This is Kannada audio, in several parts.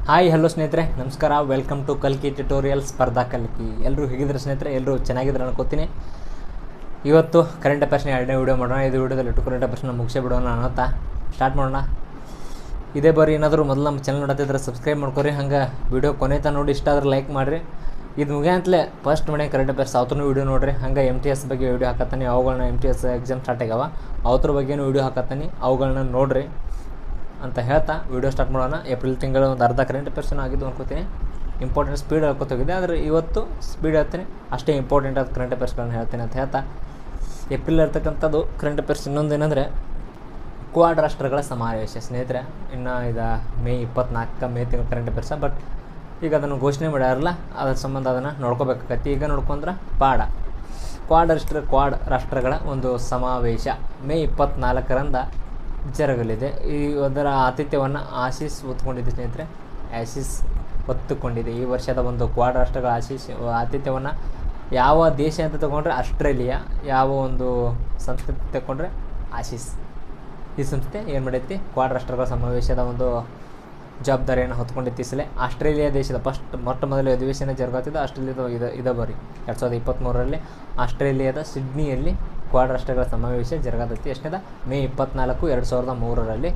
ಹಾಯ್ ಹಲೋ ಸ್ನೇಹಿತರೆ, ನಮಸ್ಕಾರ. ವೆಲ್ಕಮ್ ಟು ಕಲ್ಕಿ ಟ್ಯುಟೋರಿಯಲ್ ಸ್ಪರ್ಧಾ ಕಲ್ಕಿ. ಎಲ್ಲರೂ ಹೇಗಿದ್ರೆ ಸ್ನೇಹಿತರೆ, ಎಲ್ಲರೂ ಚೆನ್ನಾಗಿದ್ರೆ ಅನ್ಕೋತೀನಿ. ಇವತ್ತು ಕರೆಂಟ್ ಅಫೇರ್ಸ್ನ ಎರಡನೇ ವೀಡಿಯೋ ಮಾಡೋಣ. ಇದು ವೀಡಿಯೋದಲ್ಲಿ ಕರೆಂಟ್ ಅಫೇರ್ಸ್ನ ಮುಗಿಸೇ ಬಿಡೋಣ ಅನ್ನೋತಾ ಸ್ಟಾರ್ಟ್ ಮಾಡೋಣ. ಇದೇ ಬಾರಿ ಏನಾದರೂ ಮೊದಲು ನಮ್ಮ ಚಾನಲ್ ನೋಡತ್ತಿದ್ರೆ ಸಬ್ಸ್ಕ್ರೈಬ್ ಮಾಡ್ಕೊರಿ. ಹಂಗೆ ವೀಡಿಯೋ ಕೊನೆ ತನಕ ನೋಡಿ, ಇಷ್ಟ ಆದ್ರೆ ಲೈಕ್ ಮಾಡಿರಿ. ಇದು ಮುಗಿಯಂತಲೇ ಫಸ್ಟ್ ಮನೆ ಕರೆಂಟ್ ಅಫೇರ್ಸ್ ಅವತ್ತೂ ವೀಡಿಯೋ ನೋಡಿರಿ. ಹಂಗೆ MTS ಬಗ್ಗೆ ವೀಡಿಯೋ ಹಾಕತ್ತಾನೆ, ಅವುಗಳನ್ನ MTS ಎಕ್ಸಾಮ್ ಸ್ಟಾರ್ಟ್ ಆಗ್ಯಾವ, ಅವ್ರ ಬಗ್ಗೆನೂ ವೀಡಿಯೋ ಹಾಕತ್ತಾನೆ, ಅವುಗಳನ್ನ ನೋಡಿರಿ ಅಂತ ಹೇಳ್ತಾ ವೀಡಿಯೋ ಸ್ಟಾರ್ಟ್ ಮಾಡೋಣ. ಏಪ್ರಿಲ್ ತಿಂಗಳ ಒಂದು ಅರ್ಧ ಕರೆಂಟ್ ಅಫೇರ್ಸ್ನ ಆಗಿದ್ದು ಅನ್ಕೋತೀನಿ. ಇಂಪಾರ್ಟೆಂಟ್ ಸ್ಪೀಡ್ ಹೇಳ್ಕೊತೋಗಿದೆ, ಆದರೆ ಇವತ್ತು ಸ್ಪೀಡ್ ಹೇಳ್ತೀನಿ, ಅಷ್ಟೇ ಇಂಪಾರ್ಟೆಂಟ್ ಆದ ಕರೆಂಟ್ ಅಫೇರ್ಸ್ಗಳನ್ನ ಹೇಳ್ತೀನಿ ಅಂತ ಹೇಳ್ತಾ ಏಪ್ರಿಲ್ ಇರ್ತಕ್ಕಂಥದ್ದು ಕರೆಂಟ್ ಅಫೇರ್ಸ್. ಇನ್ನೊಂದು ಏನಂದರೆ ಕ್ವಾಡ್ ರಾಷ್ಟ್ರಗಳ ಸಮಾವೇಶ ಸ್ನೇಹಿತರೆ. ಇನ್ನು ಇದು ಮೇ 24 ಮೇ ತಿಂಗಳ ಕರೆಂಟ್ ಅಫೇರ್ಸ. ಬಟ್ ಈಗ ಅದನ್ನು ಘೋಷಣೆ ಮಾಡ್ಯಾರಲ್ಲ, ಅದ್ರ ಸಂಬಂಧ ಅದನ್ನು ನೋಡ್ಕೋಬೇಕಾಗತ್ತೆ. ಈಗ ನೋಡ್ಕೊಂಡ್ರೆ ಕ್ವಾಡ್ ರಾಷ್ಟ್ರಗಳ ಒಂದು ಸಮಾವೇಶ ಮೇ 24ರಂದ ಜರುಗಲಿದೆ. ಅದರ ಆತಿಥ್ಯವನ್ನು ಆಸೀಸ್ ಹೊತ್ತುಕೊಂಡಿದೆ ಸ್ನೇಹಿತರೆ. ಹೊತ್ತುಕೊಂಡಿದೆ. ಈ ವರ್ಷದ ಒಂದು ಕ್ವಾಡ್ ರಾಷ್ಟ್ರಗಳ ಆತಿಥ್ಯವನ್ನು ಯಾವ ದೇಶ ಅಂತ ತಗೊಂಡ್ರೆ ಆಸ್ಟ್ರೇಲಿಯಾ, ಯಾವ ಒಂದು ಸಂಸ್ಥೆ ತಗೊಂಡ್ರೆ ಆಸೀಸ್. ಈ ಸಂಸ್ಥೆ ಏನು ಮಾಡೈತಿ, ಕ್ವಾಡ್ ರಾಷ್ಟ್ರಗಳ ಸಮಾವೇಶದ ಒಂದು ಜವಾಬ್ದಾರಿಯನ್ನು ಹೊತ್ಕೊಂಡೈತಿ. ಈ ಸಲ ಆಸ್ಟ್ರೇಲಿಯಾ ದೇಶದ ಮೊಟ್ಟ ಮೊದಲ ಅಧಿವೇಶನ ಜರುಗುತ್ತಿದ್ದು ಆಸ್ಟ್ರೇಲಿಯಾದ ಇದೇ ಬಾರಿ 2023ರಲ್ಲಿ ಆಸ್ಟ್ರೇಲಿಯಾದ ಸಿಡ್ನಿಯಲ್ಲಿ ಕ್ವಾಡ್ ರಾಷ್ಟ್ರಗಳ ಸಮಾವೇಶ ಜರುಗತೈತಿ. ಎಷ್ಟನೇದ ಮೇ 24, 2003ರಲ್ಲಿ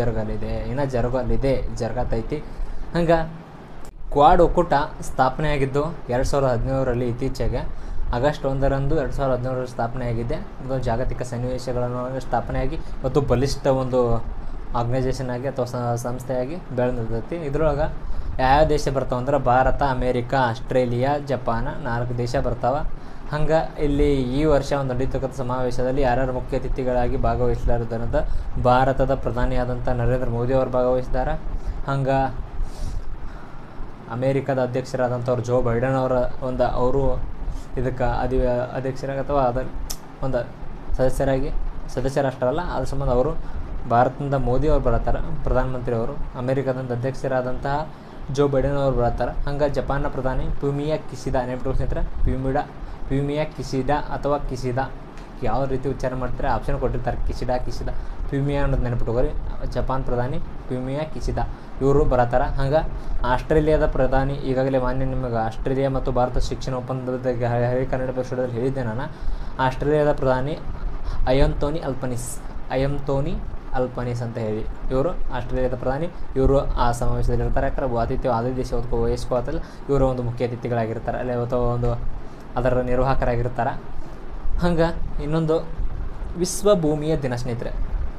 ಜರುಗತೈತಿ. ಹಂಗೆ ಕ್ವಾಡ್ ಒಕ್ಕೂಟ ಸ್ಥಾಪನೆ ಆಗಿದ್ದು 2017ರಲ್ಲಿ. ಇತ್ತೀಚೆಗೆ ಆಗಸ್ಟ್ 1ರಂದು 2017ರಲ್ಲಿ ಸ್ಥಾಪನೆಯಾಗಿದೆ. ಇದು ಜಾಗತಿಕ ಸನ್ನಿವೇಶಗಳನ್ನು ಸ್ಥಾಪನೆಯಾಗಿ ಮತ್ತು ಬಲಿಷ್ಠ ಒಂದು ಆರ್ಗನೈಸೇಷನ್ ಆಗಿ ಅಥವಾ ಸಂಸ್ಥೆಯಾಗಿ ಬೆಳೆದಿರ್ತೈತಿ. ಇದ್ರೊಳಗೆ ಯಾವ ದೇಶ ಬರ್ತಾವೆ ಅಂದ್ರೆ ಭಾರತ, ಅಮೇರಿಕಾ, ಆಸ್ಟ್ರೇಲಿಯಾ, ಜಪಾನ್ 4 ದೇಶ ಬರ್ತಾವೆ. ಹಂಗೆ ಇಲ್ಲಿ ಈ ವರ್ಷ ಒಂದು ನಡೀತಕ್ಕಂಥ ಸಮಾವೇಶದಲ್ಲಿ ಯಾರ್ಯಾರು ಮುಖ್ಯ ಅತಿಥಿಗಳಾಗಿ ಭಾಗವಹಿಸಲಾರದಂತ ಭಾರತದ ಪ್ರಧಾನಿಯಾದಂಥ ನರೇಂದ್ರ ಮೋದಿ ಅವರು ಭಾಗವಹಿಸಿದ್ದಾರೆ. ಹಂಗೆ ಅಮೇರಿಕಾದ ಅಧ್ಯಕ್ಷರಾದಂಥವ್ರು ಜೋ ಬೈಡನ್ ಅವರು ಇದಕ್ಕೆ ಅಧ್ಯಕ್ಷರಾಗಿ ಅಥವಾ ಒಂದು ಸದಸ್ಯ ರಾಷ್ಟ್ರ ಅಲ್ಲ, ಅದ್ರ ಸಂಬಂಧ ಅವರು ಭಾರತದಿಂದ ಮೋದಿ ಅವರು ಬರತ್ತಾರೆ, ಪ್ರಧಾನಮಂತ್ರಿ ಅವರು. ಅಮೇರಿಕಾದಿಂದ ಅಧ್ಯಕ್ಷರಾದಂತಹ ಜೋ ಬೈಡನ್ ಅವರು ಬರತ್ತಾರೆ. ಹಂಗೆ ಜಪಾನ್ನ ಪ್ರಧಾನಿ ಫುಮಿಯೋ ಕಿಶಿಡಾ, ನೆನಪಿಟ್ಕೊಂಡು ಸ್ನೇಹಿತರೆ, ಫುಮಿಯೋ ಕಿಶಿಡಾ ಅಥವಾ ಕಿಶಿದಾ ಯಾವ ರೀತಿ ಉಚ್ಚಾರ ಮಾಡ್ತಾರೆ ಆಪ್ಷನ್ ಕೊಟ್ಟಿರ್ತಾರೆ. ಕಿಶಿಡಾ ಫುಮಿಯೋ ಅನ್ನೋದು ನೆನಪಿಟ್ಕೋರಿ. ಜಪಾನ್ ಪ್ರಧಾನಿ ಫುಮಿಯೋ ಕಿಶಿಡಾ ಇವರು ಬರತ್ತಾರ. ಹಂಗೆ ಆಸ್ಟ್ರೇಲಿಯಾದ ಪ್ರಧಾನಿ, ಈಗಾಗಲೇ ನಿಮಗೆ ಆಸ್ಟ್ರೇಲಿಯಾ ಮತ್ತು ಭಾರತ ಶಿಕ್ಷಣ ಒಪ್ಪಂದದ ಕನ್ನಡ ಪರಿಷದಲ್ಲಿ ಹೇಳಿದ್ದೆ ನಾನು. ಆಸ್ಟ್ರೇಲಿಯಾದ ಪ್ರಧಾನಿ ಅಯಂತೋನಿ ಅಲ್ಬನೀಸ್ ಅಂತ ಹೇಳಿ ಇವರು ಆಸ್ಟ್ರೇಲಿಯಾದ ಪ್ರಧಾನಿ. ಇವರು ಆ ಸಮಾವೇಶದಲ್ಲಿ ಇರ್ತಾರೆ. ಯಾಕಂದ್ರೆ ಅದೇ ದೇಶ ವಹಿಸ್ಕೋತಲ್ಲ, ಇವರು ಒಂದು ಮುಖ್ಯ ಅತಿಥಿಗಳಾಗಿರ್ತಾರೆ ಅಲ್ಲಿ, ಅಥವಾ ಒಂದು ಅದರ ನಿರ್ವಾಹಕರಾಗಿರ್ತಾರೆ. ಹಂಗೆ ಇನ್ನೊಂದು ವಿಶ್ವ ಭೂಮಿಯ ದಿನ ಸ್ನೇಹಿತರೆ.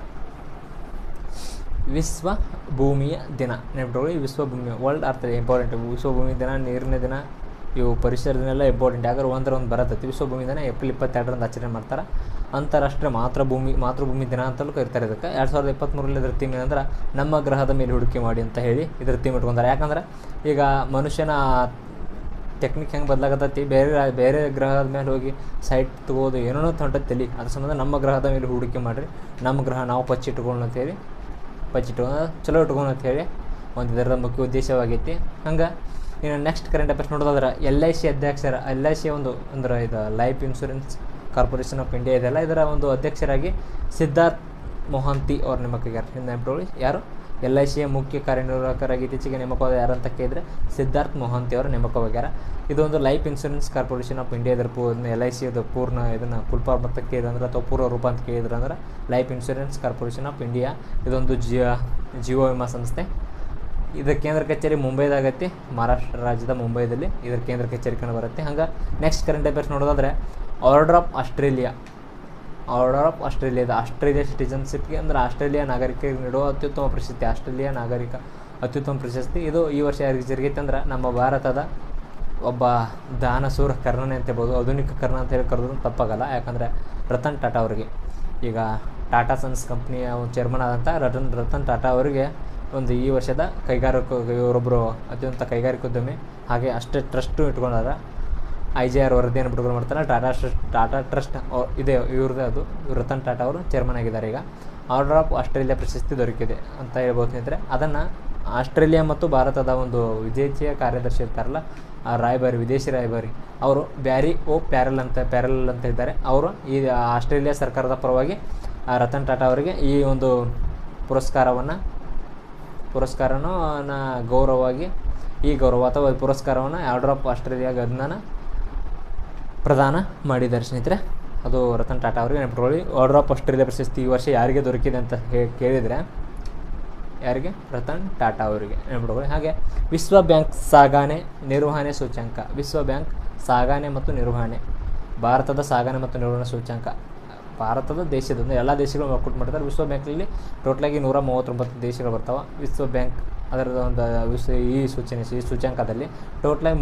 ವಿಶ್ವ ಭೂಮಿಯ ದಿನ ನೆನಪಿಟ್ಕೊಳ್ಳಿ. ವಿಶ್ವಭೂಮಿ ವರ್ಲ್ಡ್ ಅರ್ಥ ಇಂಪಾರ್ಟೆಂಟ್. ವಿಶ್ವಭೂಮಿ ದಿನ, ನೀರಿನ ದಿನ, ಇವು ಪರಿಸರ ದಿನ ಎಲ್ಲ ಇಂಪಾರ್ಟೆಂಟ್. ಯಾಕಂದ್ರೆ ಒಂದು ಬರತ್ತೈತಿ. ವಿಶ್ವಭೂಮಿ ದಿನ ಏಪ್ರಿಲ್ 22ರಂದು ಆಚರಣೆ ಮಾಡ್ತಾರೆ. ಅಂತಾರಾಷ್ಟ್ರೀಯ ಮಾತೃಭೂಮಿ ದಿನ ಅಂತಲೂ ಕರೀತಾರೆ ಇದಕ್ಕೆ. 2023ರಲ್ಲಿ ಇದ್ರ ಥೀಮ್ ಏನಂದ್ರೆ ನಮ್ಮ ಗ್ರಹದ ಮೇಲೆ ಹೂಡಿಕೆ ಮಾಡಿ ಅಂತ ಹೇಳಿ ಇದ್ರ ಥೀಮ್ ಇಟ್ಕೊಂತಾರೆ. ಯಾಕಂದ್ರೆ ಈಗ ಮನುಷ್ಯನ ಟೆಕ್ನಿಕ್ ಹೆಂಗೆ ಬದಲಾಗತ್ತೈತಿ, ಬೇರೆ ಗ್ರಹದ ಮೇಲೆ ಹೋಗಿ ಸೈಟ್ ತಗೋದು ಏನೋ ಹೊಂಟತ್ತಲ್ಲಿ. ಅದ್ರ ಸಂಬಂಧ ನಮ್ಮ ಗ್ರಹದ ಮೇಲೆ ಹೂಡಿಕೆ ಮಾಡಿರಿ, ನಮ್ಮ ಗ್ರಹ ನಾವು ಪಚ್ಚಿಟ್ಕೊಳ್ಳೋಣ ಅಂತೇಳಿ ಚಲೋ ಇಟ್ಕೊಂಡು ಅಂತೇಳಿ ಒಂದು ಇದರ ಮುಖ್ಯ ಉದ್ದೇಶವಾಗೈತಿ. ಹಂಗೆ ಇನ್ನು ನೆಕ್ಸ್ಟ್ ಕರೆಂಟ್ ಅಫೇರ್ಸ್ ನೋಡೋದಾದ್ರೆ LIC ಒಂದು ಅಂದ್ರೆ ಇದು life insurance corporation of India ಇದೆಲ್ಲ, ಇದರ ಒಂದು ಅಧ್ಯಕ್ಷರಾಗಿ ಸಿದ್ಧಾರ್ಥ್ ಮೊಹಂತಿ ಅವ್ರು ನೇಮಕಾಗ್ಯಾರ. ನೆನಪಿಟ್ಕೊಳ್ಳಿ, ಯಾರು LICಯ ಮುಖ್ಯ ಕಾರ್ಯನಿರ್ವಾಹಕರಾಗಿ ಇತ್ತೀಚೆಗೆ ನೇಮಕವಾದ ಯಾರಂತ ಕೇಳಿದ್ರೆ ಸಿದ್ಧಾರ್ಥ್ ಮೊಹಂತಿ ಅವರು ನೇಮಕವಾಗ್ಯಾರ. ಇದೊಂದು life insurance corporation of India. ಇದರ LICಯದು ಪೂರ್ಣ ಇದನ್ನು ಫುಲ್ ಫಾರ್ಮ್ ಅಂತ ಕೇಳಿದ್ರೆ ಅಥವಾ ಪೂರ್ವ ರೂಪ ಅಂತ ಕೇಳಿದ್ರೆ ಅಂದ್ರೆ life insurance corporation of India. ಇದೊಂದು ಜೀವ ವಿಮಾ ಸಂಸ್ಥೆ. ಇದರ ಕೇಂದ್ರ ಕಚೇರಿ ಮುಂಬೈದಾಗತ್ತೆ, ಮಹಾರಾಷ್ಟ್ರ ರಾಜ್ಯದ ಮುಂಬೈದಲ್ಲಿ ಇದರ ಕೇಂದ್ರ ಕಚೇರಿ ಕಂಡು ಬರುತ್ತೆ. ಹಂಗೆ ನೆಕ್ಸ್ಟ್ ಕರೆಂಟ್ ಅಫೇರ್ಸ್ ನೋಡೋದಾದ್ರೆ ಆರ್ಡರ್ ಆಫ್ ಆಸ್ಟ್ರೇಲಿಯಾದ ಆಸ್ಟ್ರೇಲಿಯಾ ಸಿಟಿಜನ್ಶಿಪ್ಗೆ ಅಂದ್ರೆ ಆಸ್ಟ್ರೇಲಿಯಾ ನಾಗರಿಕರಿಗೆ ನೀಡುವ ಅತ್ಯುತ್ತಮ ಪ್ರಶಸ್ತಿ, ಆಸ್ಟ್ರೇಲಿಯಾ ನಾಗರಿಕ ಅತ್ಯುತ್ತಮ ಪ್ರಶಸ್ತಿ. ಇದು ಈ ವರ್ಷ ಯಾರಿಗೆ ಜರುಗೈತೆ ಅಂದ್ರೆ ನಮ್ಮ ಭಾರತದ ಒಬ್ಬ ದಾನಶೂರ ಕರ್ಣನೆ ಅಂತ ಹೇಳ್ಬೋದು, ಆಧುನಿಕ ಕರ್ಣ ಅಂತ ಹೇಳಿ ಕರೆದ್ರು ತಪ್ಪಾಗಲ್ಲ. ಯಾಕಂದರೆ ರತನ್ ಟಾಟಾ ಅವರಿಗೆ, ಈಗ ಟಾಟಾ ಸನ್ಸ್ ಕಂಪ್ನಿಯ ಒಂದು ಚೇರ್ಮನ್ ಆದಂಥ ರತನ್ ಟಾಟಾ ಅವರಿಗೆ ಒಂದು ಈ ವರ್ಷದ ಇವರೊಬ್ಬರು ಅತ್ಯಂತ ಕೈಗಾರಿಕೋದ್ಯಮಿ. ಹಾಗೆ ಅಷ್ಟೇ ಟ್ರಸ್ಟು ಇಟ್ಕೊಂಡಾರ. IJR ವರದಿಯನ್ನು ಬಿಡುಗಡೆ ಮಾಡ್ತಾರೆ. ಟಾಟಾ ಟ್ರಸ್ಟ್ ಇದೆ ಇವ್ರದ್ದೇ, ಅದು ರತನ್ ಟಾಟಾ ಅವರು ಚೇರ್ಮನ್ ಆಗಿದ್ದಾರೆ. ಈಗ ಆರ್ಡರ್ ಆಫ್ ಆಸ್ಟ್ರೇಲಿಯಾ ಪ್ರಶಸ್ತಿ ದೊರಕಿದೆ ಅಂತ ಹೇಳ್ಬೋದು ಸ್ನೇಹಿತರೆ. ಅದನ್ನು ಆಸ್ಟ್ರೇಲಿಯಾ ಮತ್ತು ಭಾರತದ ಒಂದು ವಿದೇಶೀಯ ಕಾರ್ಯದರ್ಶಿ ಇರ್ತಾರಲ್ಲ, ವಿದೇಶಿ ರಾಯಭಾರಿ ಅವರು ಬ್ಯಾರಿ ಪ್ಯಾರಲ್ ಅಂತ ಇದ್ದಾರೆ. ಅವರು ಈ ಆಸ್ಟ್ರೇಲಿಯಾ ಸರ್ಕಾರದ ಪರವಾಗಿ ರತನ್ ಟಾಟಾ ಅವರಿಗೆ ಈ ಒಂದು ಪುರಸ್ಕಾರವನ್ನು ಪುರಸ್ಕಾರನೂ ಗೌರವವಾಗಿ ಈ ಗೌರವ ಅಥವಾ ಪುರಸ್ಕಾರವನ್ನು ಆರ್ಡರ್ ಆಫ್ ಆಸ್ಟ್ರೇಲಿಯಾಗೆ ಅದನ್ನ ಪ್ರದಾನ ಮಾಡಿದ್ದಾರೆ ಸ್ನೇಹಿತರೆ. ಅದು ರತನ್ ಟಾಟಾ ಅವರಿಗೆ ನೆನಪಿಟ್ಕೊಳ್ಳಿ. ಆರ್ಡರ್ ಆಫ್ ಆಸ್ಟ್ರೇಲಿಯಾ ಪ್ರಶಸ್ತಿ ಈ ವರ್ಷ ಯಾರಿಗೆ ದೊರಕಿದೆ ಅಂತ ಕೇಳಿದರೆ ಯಾರಿಗೆ? ರತನ್ ಟಾಟಾ ಅವರಿಗೆ ನೆನಪಿಟ್ಕೊಳ್ಳಿ. ಹಾಗೆ ವಿಶ್ವ ಬ್ಯಾಂಕ್ ಸಾಗಣೆ ನಿರ್ವಹಣೆ ಸೂಚ್ಯಂಕ, ವಿಶ್ವ ಬ್ಯಾಂಕ್ ಸಾಗಣೆ ಮತ್ತು ನಿರ್ವಹಣೆ, ಭಾರತದ ಸಾಗಣೆ ಮತ್ತು ನಿರ್ವಹಣೆ ಸೂಚ್ಯಂಕ, ಭಾರತದ ದೇಶದ ಎಲ್ಲ ದೇಶಗಳು ಒಕ್ಕೂಟ ಮಾಡ್ತಾರೆ. ವಿಶ್ವ ಬ್ಯಾಂಕಲ್ಲಿ ಟೋಟಲಾಗಿ 139 ದೇಶಗಳು ಬರ್ತಾವೆ. ವಿಶ್ವ ಬ್ಯಾಂಕ್ ಅದರದ ಒಂದು ಈ ಸೂಚ್ಯಂಕದಲ್ಲಿ ಟೋಟಲಾಗಿ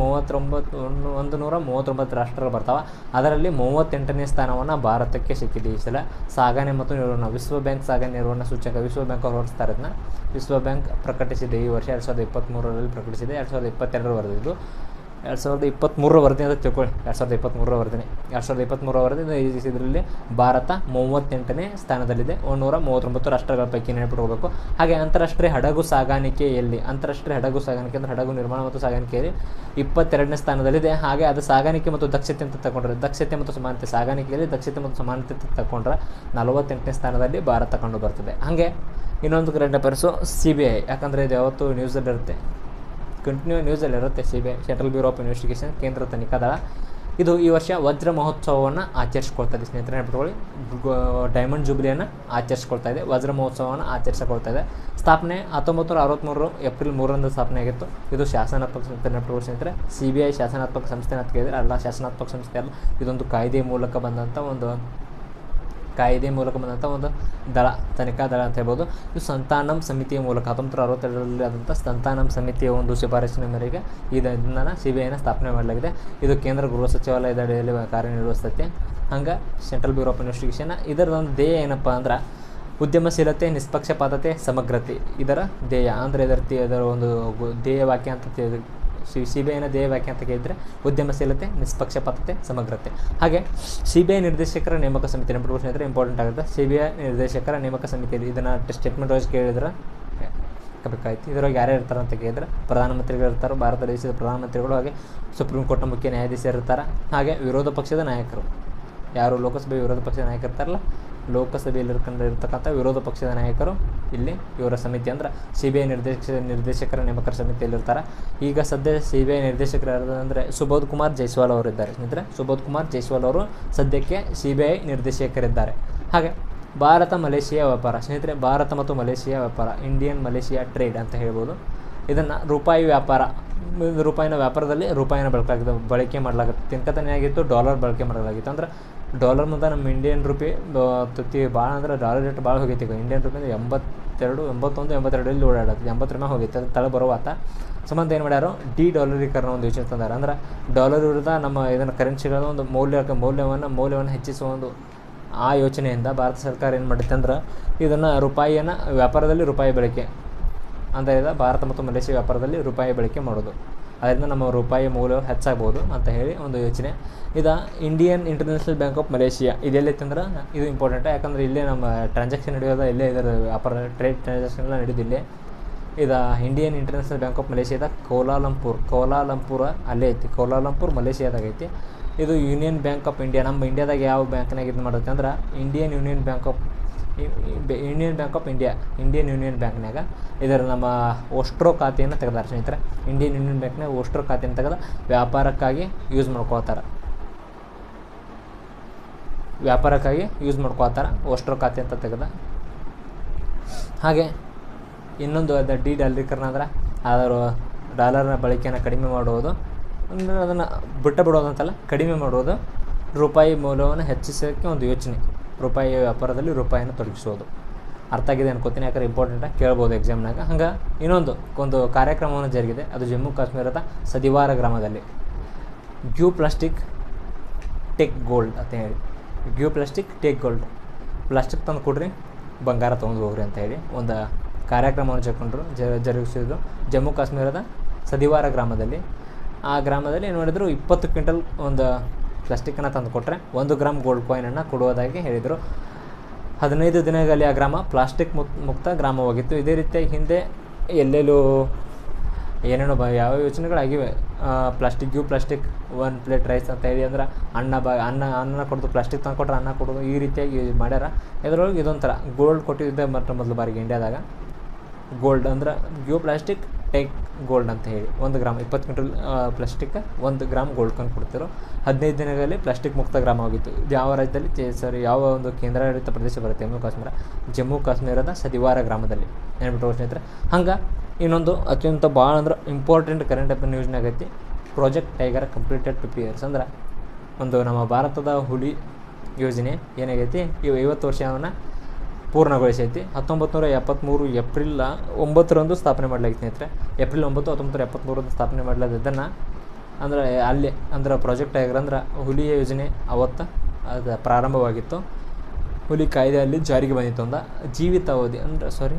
139 ರಾಷ್ಟ್ರಗಳು ಬರ್ತಾವೆ. ಅದರಲ್ಲಿ 38ನೇ ಸ್ಥಾನವನ್ನು ಭಾರತಕ್ಕೆ ಸಿಕ್ಕಿದೆ ಈ ಸಲ. ಸಾಗಣೆ ಮತ್ತು ನಿರ್ವಹಣೆ ವಿಶ್ವ ಬ್ಯಾಂಕ್ ಸಾಗಣೆ ನಿರ್ವಹಣಾ ಸೂಚ್ಯಂಕ ವಿಶ್ವ ಬ್ಯಾಂಕ್ ಅವರು ಹೊರಡಿಸ್ತಾರೆ. ಅದನ್ನ ವಿಶ್ವ ಬ್ಯಾಂಕ್ ಪ್ರಕಟಿಸಿದೆ ಈ ವರ್ಷ 2023ರಲ್ಲಿ ಪ್ರಕಟಿಸಿದೆ. 2022 ವರದಿದ್ದು 2023 ವರದಿ ಅಂತ ತಿಳ್ಕೊಳ್ಳಿ. 2023 ವರದಿನೇ 2023 ವರದಿ. ಇದರಲ್ಲಿ ಭಾರತ 38ನೇ ಸ್ಥಾನದಲ್ಲಿದೆ 139 ರಾಷ್ಟ್ರಗಳ ಪೈಕಿ ನೆನಪಿಟ್ಕೋಬೇಕು. ಹಾಗೆ ಅಂತಾರಾಷ್ಟ್ರೀಯ ಹಡಗು ಸಾಗಾಣಿಕೆಯಲ್ಲಿ ಅಂತಾರಾಷ್ಟ್ರೀಯ ಹಡಗು ಸಾಗಾಣಿಕೆ ಅಂದರೆ ಹಡಗು ನಿರ್ಮಾಣ ಮತ್ತು ಸಾಗಾಣಿಕೆಯಲ್ಲಿ 22ನೇ ಸ್ಥಾನದಲ್ಲಿದೆ. ಹಾಗೆ ಅದು ಸಾಗಾಣಿಕೆ ಮತ್ತು ದಕ್ಷತೆ ಅಂತ ತಗೊಂಡ್ರೆ ದಕ್ಷತೆ ಮತ್ತು ಸಮಾನತೆ, ಸಾಗಾಣಿಕೆಯಲ್ಲಿ ದಕ್ಷತೆ ಮತ್ತು ಸಮಾನತೆ ಅಂತ ತಗೊಂಡ್ರೆ 48ನೇ ಸ್ಥಾನದಲ್ಲಿ ಭಾರತ ಕಂಡು ಬರ್ತದೆ. ಹಾಗೆ ಇನ್ನೊಂದು ಕರೆಂಟ್ ಅಫೇರ್ಸು CBI, ಯಾಕಂದರೆ ಇದು ಯಾವತ್ತು ನ್ಯೂಸಲ್ಲಿ ಇರುತ್ತೆ, ಕಂಟಿನ್ಯೂ ನ್ಯೂಸಲ್ಲಿ ಇರುತ್ತೆ. CBI central bureau of investigation, ಕೇಂದ್ರ ತನಿಖಾ ದಳ. ಇದು ಈ ವರ್ಷ ವಜ್ರ ಮಹೋತ್ಸವವನ್ನು ಆಚರಿಸ್ಕೊಳ್ತಾ ಇದೆ ಸ್ನೇಹಿತರೆ, ನೆನಪಿಟ್ಕೊಳ್ಳಿ. ಡೈಮಂಡ್ ಜೂಬ್ಲಿಯನ್ನು ಆಚರಿಸ್ಕೊಳ್ತಾ ಇದೆ, ವಜ್ರ ಮಹೋತ್ಸವವನ್ನು ಆಚರಿಸಿಕೊಳ್ತಾ ಇದೆ. ಸ್ಥಾಪನೆ 1963 ಏಪ್ರಿಲ್ 3ರಂದು ಸ್ಥಾಪನೆ ಆಗಿತ್ತು. ಇದು ಶಾಸನಾತ್ಮಕ ಸಂಸ್ಥೆ, ನೆನಪಿಟ್ಕೊಳ್ಳಿ ಸ್ನೇಹಿತರೆ. CBI ಶಾಸನಾತ್ಮಕ ಸಂಸ್ಥೆ ಅಂತ ಕೇಳಿದರೆ ಅಲ್ಲ, ಶಾಸನಾತ್ಮಕ ಸಂಸ್ಥೆ ಅಲ್ಲ. ಇದೊಂದು ಕಾಯ್ದೆ ಮೂಲಕ ಬಂದಂಥ ಒಂದು ದಳ, ತನಿಖಾ ದಳ ಅಂತ ಹೇಳ್ಬೋದು. ಇದು ಸಂತಾನಂ ಸಮಿತಿಯ ಮೂಲಕ 1962ರಲ್ಲಿ ಆದಂಥ ಸಂತಾನಂ ಸಮಿತಿಯ ಒಂದು ಶಿಫಾರಸಿನ ಮೇರೆಗೆ ಇದನ್ನು CBIನ ಸ್ಥಾಪನೆ ಮಾಡಲಾಗಿದೆ. ಇದು ಕೇಂದ್ರ ಗೃಹ ಸಚಿವಾಲಯದ ಅಡಿಯಲ್ಲಿ ಕಾರ್ಯನಿರ್ವಹಿಸುತ್ತೆ. ಹಂಗೆ ಸೆಂಟ್ರಲ್ ಬ್ಯೂರೋ ಆಫ್ ಇನ್ವೆಸ್ಟಿಗೇಷನ್ ಇದರದೊಂದು ಧ್ಯೇಯ ಏನಪ್ಪ ಅಂದ್ರೆ ಉದ್ಯಮಶೀಲತೆ, ನಿಷ್ಪಕ್ಷಪಾತತೆ, ಸಮಗ್ರತೆ. ಇದರ ಧ್ಯೇಯ ಅಂದರೆ ಇದರ ಒಂದು ಧ್ಯೇಯ ವಾಕ್ಯ ಅಂತ CBIನ ಧ್ಯೇಯ ವಾಕ್ಯ ಅಂತ ಕೇಳಿದರೆ ಉದ್ಯಮಶೀಲತೆ, ನಿಷ್ಪಕ್ಷಪಾತತೆ, ಸಮಗ್ರತೆ. ಹಾಗೆ CBI ನಿರ್ದೇಶಕರ ನೇಮಕ ಸಮಿತಿ ನೆನಪಿಟ್ಕೊಳ್ಳಿ ಸ್ನೇಹಿತರೆ, ಇಂಪಾರ್ಟೆಂಟ್ ಆಗುತ್ತೆ. CBI ನಿರ್ದೇಶಕರ ನೇಮಕ ಸಮಿತಿಯಲ್ಲಿ ಇದನ್ನು ಸ್ಟೇಟ್ಮೆಂಟ್ ವೈಸ್ ಕೇಳಿದ್ರೆ ಬೇಕಾಯ್ತು. ಇದರೊಳಗೆ ಯಾರ್ಯಾರು ಇರ್ತಾರೆ ಅಂತ ಕೇಳಿದ್ರೆ ಪ್ರಧಾನಮಂತ್ರಿಗಳು ಇರ್ತಾರೆ, ಭಾರತ ದೇಶದ ಪ್ರಧಾನಮಂತ್ರಿಗಳು. ಹಾಗೆ ಸುಪ್ರೀಂ ಕೋರ್ಟ್ನ ಮುಖ್ಯ ನ್ಯಾಯಾಧೀಶರು ಇರ್ತಾರೆ. ಹಾಗೆ ವಿರೋಧ ಪಕ್ಷದ ನಾಯಕರು, ಯಾರು ಲೋಕಸಭೆ ವಿರೋಧ ಪಕ್ಷದ ನಾಯಕರು ಇರ್ತಾರಲ್ಲ, ಲೋಕಸಭೆಯಲ್ಲಿ ಇರ್ತಕ್ಕಂಥ ವಿರೋಧ ಪಕ್ಷದ ನಾಯಕರು ಇಲ್ಲಿ ಇವರ ಸಮಿತಿ ಅಂದ್ರೆ CBI ನಿರ್ದೇಶಕರ ನೇಮಕರ ಸಮಿತಿಯಲ್ಲಿರ್ತಾರೆ. ಈಗ ಸದ್ಯ CBI ನಿರ್ದೇಶಕರು ಯಾರು ಅಂದರೆ ಸುಬೋಧ್ ಕುಮಾರ್ ಜೈಸ್ವಾಲ್ ಅವರು ಇದ್ದಾರೆ ಸ್ನೇಹಿತರೆ. ಸುಬೋಧ್ ಕುಮಾರ್ ಜೈಸ್ವಾಲ್ ಅವರು ಸದ್ಯಕ್ಕೆ CBI ನಿರ್ದೇಶಕರಿದ್ದಾರೆ. ಹಾಗೆ ಭಾರತ ಮಲೇಷಿಯಾ ವ್ಯಾಪಾರ ಸ್ನೇಹಿತರೆ, ಭಾರತ ಮತ್ತು ಮಲೇಷಿಯಾ ವ್ಯಾಪಾರ, ಇಂಡಿಯನ್ ಮಲೇಷಿಯಾ ಟ್ರೇಡ್ ಅಂತ ಹೇಳ್ಬೋದು. ಇದನ್ನು ರೂಪಾಯಿ ವ್ಯಾಪಾರ, ರೂಪಾಯಿನ ವ್ಯಾಪಾರದಲ್ಲಿ ರೂಪಾಯಿನ ಬಳಕೆ ಮಾಡಲಾಗುತ್ತೆ. ತಿನ್ಕತನೇ ಆಗಿತ್ತು, ಡಾಲರ್ ಬಳಕೆ ಮಾಡಲಾಗಿತ್ತು. ಅಂದ್ರೆ ಡಾಲರ್ ಮುಂದೆ ನಮ್ಮ ಇಂಡಿಯನ್ ರೂಪಿ ಭಾಳ ಅಂದ್ರೆ ಡಾಲರ್ ರೇಟ್ ಭಾಳ ಹೋಗೈತಿ. ಈಗ ಇಂಡಿಯನ್ ರೂಪಿ ಅಂದರೆ 81-82 ಓಡಾಡತ್ತೆ, 80 ಮೇಲೆ ಹೋಗೈತೆ. ಅದು ತಳ ಬರುವಾತ ಸಂಬಂಧ ಏನು ಮಾಡ್ಯಾರೋ ಡಿ-ಡಾಲರೀಕರಣ ಒಂದು ಯೋಚನೆ ತಂದಾರೆ. ಅಂದ್ರೆ ಡಾಲರ್ ವಿರುದ್ಧ ನಮ್ಮ ಇದನ್ನು ಕರೆನ್ಸಿಗಳ ಒಂದು ಮೌಲ್ಯವನ್ನು ಹೆಚ್ಚಿಸುವ ಒಂದು ಆ ಯೋಚನೆಯಿಂದ ಭಾರತ ಸರ್ಕಾರ ಏನು ಮಾಡುತ್ತೆ ಅಂದ್ರೆ ಇದನ್ನು ರೂಪಾಯಿಯನ್ನು ವ್ಯಾಪಾರದಲ್ಲಿ ರೂಪಾಯಿ ಬಳಕೆ ಅಂದರೆ ಭಾರತ ಮತ್ತು ಮಲೇಷಿಯಾ ವ್ಯಾಪಾರದಲ್ಲಿ ರೂಪಾಯಿ ಬಳಕೆ ಮಾಡೋದು, ಅದರಿಂದ ನಮ್ಮ ರೂಪಾಯಿ ಮೌಲ್ಯ ಹೆಚ್ಚಾಗ್ಬೋದು ಅಂತ ಹೇಳಿ ಒಂದು ಯೋಚನೆ. ಇದು Indian international bank of Malaysia ಇದೆಲ್ಲೈತೆ ಅಂದ್ರೆ ಇದು ಇಂಪಾರ್ಟೆಂಟ್. ಯಾಕಂದರೆ ಇಲ್ಲೇ ನಮ್ಮ ಟ್ರಾನ್ಸಾಕ್ಷನ್ ನಡೆಯೋದು ಇಲ್ಲೇ, ಇದರ ವ್ಯಾಪಾರ ಟ್ರೇಡ್ ಟ್ರಾನ್ಸಾಕ್ಷನ್ ಎಲ್ಲ ನಡೆಯೋದಿಲ್ಲೇ. ಇದು ಇಂಡಿಯನ್ ಇಂಟರ್ನ್ಯಾಷನಲ್ ಬ್ಯಾಂಕ್ ಆಫ್ ಮಲೇಷಿಯಾದ ಕೌಲಾಲಂಪುರ ಅಲ್ಲೇ ಐತಿ. ಕೌಲಾಲಂಪುರ್ ಮಲೇಷಿಯಾದಾಗ ಐತಿ. ಇದು ಯೂನಿಯನ್ ಬ್ಯಾಂಕ್ ಆಫ್ ಇಂಡಿಯಾ, ನಮ್ಮ ಇಂಡಿಯಾದಾಗ ಯಾವ ಬ್ಯಾಂಕ್ನಾಗ ಇದು ಮಾಡುತ್ತೆ ಅಂದ್ರೆ Indian union bank of India, Indian union ಬ್ಯಾಂಕ್ನಾಗ ಇದರ ನಮ್ಮ ಓಸ್ಟ್ರೋ ಖಾತೆಯನ್ನು ತೆಗೆದಾರೆ ಸ್ನೇಹಿತರೆ. ಇಂಡಿಯನ್ ಯೂನಿಯನ್ ಬ್ಯಾಂಕ್ನಾಗ ಓಸ್ಟ್ರೋ ಖಾತೆಯನ್ನು ತೆಗೆದು ವ್ಯಾಪಾರಕ್ಕಾಗಿ ಯೂಸ್ ಮಾಡ್ಕೋತಾರೆ, ಓಸ್ಟ್ರೋ ಖಾತೆ ಅಂತ ತೆಗೆದ. ಹಾಗೆ ಇನ್ನೊಂದು ಅದು ಡಿ-ಡಾಲರೀಕರಣ ಅಂದ್ರೆ ಅದರ ಡಾಲರ್ನ ಬಳಕೆಯನ್ನು ಕಡಿಮೆ ಮಾಡುವುದು, ಅಂದರೆ ಅದನ್ನು ಬಿಡೋದು ಅಂತಲ್ಲ, ಕಡಿಮೆ ಮಾಡುವುದು. ರೂಪಾಯಿ ಮೌಲ್ಯವನ್ನು ಹೆಚ್ಚಿಸೋಕ್ಕೆ ಒಂದು ಯೋಚನೆ, ರೂಪಾಯಿ ವ್ಯಾಪಾರದಲ್ಲಿ ರೂಪಾಯಿಯನ್ನು ತೊಡಗಿಸೋದು. ಅರ್ಥ ಆಗಿದೆ ಅನ್ಕೋತೀನಿ, ಯಾಕಂದ್ರೆ ಇಂಪಾರ್ಟೆಂಟಾಗಿ ಕೇಳ್ಬೋದು ಎಕ್ಸಾಮ್ನಾಗ. ಹಂಗೆ ಒಂದು ಕಾರ್ಯಕ್ರಮವನ್ನು ಜರುಗಿದೆ, ಅದು ಜಮ್ಮು ಕಾಶ್ಮೀರದ ಸದಿವಾರ ಗ್ರಾಮದಲ್ಲಿ. ಗ್ಯೂ ಪ್ಲಾಸ್ಟಿಕ್ ಟೇಕ್ ಗೋಲ್ಡ್ ಅಂತ ಹೇಳಿ, give plastic take gold, plastic ತಂದು ಕೊಡ್ರಿ ಬಂಗಾರ ತೊಗೊಂಡು ಹೋಗ್ರಿ ಅಂತ ಹೇಳಿ ಒಂದು ಕಾರ್ಯಕ್ರಮವನ್ನು ಜರುಗಿಸಿದ್ರು ಜಮ್ಮು ಕಾಶ್ಮೀರದ ಸದಿವಾರ ಗ್ರಾಮದಲ್ಲಿ. ಆ ಗ್ರಾಮದಲ್ಲಿ ಏನು ಮಾಡಿದ್ರು, 20 ಕ್ವಿಂಟಲ್ ಒಂದು ಪ್ಲಾಸ್ಟಿಕ್ಕನ್ನು ತಂದು ಕೊಟ್ಟರೆ 1 ಗ್ರಾಮ್ ಗೋಲ್ಡ್ ಕಾಯಿನನ್ನು ಕೊಡುವುದಾಗಿ ಹೇಳಿದರು. 15 ದಿನಗಳಲ್ಲಿ ಆ ಗ್ರಾಮ ಪ್ಲಾಸ್ಟಿಕ್ ಮುಕ್ತ ಗ್ರಾಮವಾಗಿತ್ತು. ಇದೇ ರೀತಿಯಾಗಿ ಹಿಂದೆ ಎಲ್ಲೆಲ್ಲೂ ಏನೇನೋ ಯಾವ ಯೋಚನೆಗಳಾಗಿವೆ. ಗ್ಯೂ ಪ್ಲಾಸ್ಟಿಕ್ 1 ಪ್ಲೇಟ್ ರೈಸ್ ಅಂತ ಹೇಳಿ, ಅಂದ್ರೆ ಅನ್ನ ಕೊಡೋದು, ಪ್ಲಾಸ್ಟಿಕ್ ತಂದು ಕೊಟ್ಟರೆ ಅನ್ನ ಕೊಡೋದು, ಈ ರೀತಿಯಾಗಿ ಮಾಡ್ಯಾರ. ಇದರೊಳಗೆ ಇದೊಂಥರ ಗೋಲ್ಡ್ ಕೊಟ್ಟಿದ್ದೆ ಮೊದಲು ಬಾರಿಗೆ ಇಂಡಿಯಾದಾಗ. ಗೋಲ್ಡ್ ಅಂದ್ರೆ ಗಿವ್ ಪ್ಲಾಸ್ಟಿಕ್ ಟೇಕ್ ಗೋಲ್ಡ್ ಅಂತ ಹೇಳಿ 1 gram 20 quintal plastic 1 gram gold ಕೊಂಡು ಕೊಡ್ತಿರೋ 15 ದಿನಗಳಲ್ಲಿ ಪ್ಲಾಸ್ಟಿಕ್ ಮುಕ್ತ ಗ್ರಾಮ ಆಗಿತ್ತು. ಇದು ಯಾವ ರಾಜ್ಯದಲ್ಲಿ ಯಾವ ಒಂದು ಕೇಂದ್ರಾಡಳಿತ ಪ್ರದೇಶ ಬರುತ್ತೆ ಜಮ್ಮು ಕಾಶ್ಮೀರದ ಸದಿವಾರ ಗ್ರಾಮದಲ್ಲಿ ನೆನ್ಬಿಟ್ಟು ಸ್ನೇಹಿತರೆ. ಹಂಗೆ ಇನ್ನೊಂದು ಅತ್ಯಂತ ಭಾಳ ಅಂದ್ರೆ ಇಂಪಾರ್ಟೆಂಟ್ ಕರೆಂಟ್ ಅಫೇರ್ ನ್ಯೂಸ್ನಾಗ ಆಗೈತಿ. ಪ್ರಾಜೆಕ್ಟ್ ಟೈಗರ್ ಕಂಪ್ಲೀಟೆಡ್ 50 years ಅಂದ್ರೆ ಒಂದು ನಮ್ಮ ಭಾರತದ ಹುಲಿ ಯೋಜನೆ ಏನಾಗೈತಿ ಇವು 50 ವರ್ಷವನ್ನು ಪೂರ್ಣಗೊಳಿಸೈತಿ. 1973 ಏಪ್ರಿಲ್ 9 ಸ್ಥಾಪನೆ ಮಾಡಲಾಗಿತ್ತು ಸ್ನೇಹಿತರೆ. ಏಪ್ರಿಲ್ 9, 1973 ಸ್ಥಾಪನೆ ಮಾಡಲಾಗಿದ್ದನ್ನು ಅಂದ್ರೆ ಅಲ್ಲಿ ಅಂದ್ರೆ ಪ್ರಾಜೆಕ್ಟ್ ಟೈಗರ್ ಅಂದ್ರೆ ಹುಲಿ ಯೋಜನೆ ಅವತ್ತು ಅದು ಪ್ರಾರಂಭವಾಗಿತ್ತು. ಹುಲಿ ಕಾಯ್ದೆ ಅಲ್ಲಿ ಜಾರಿಗೆ ಬಂದಿತ್ತು. ಅಂದ ಜೀವಿತಾವಧಿ ಅಂದ್ರೆ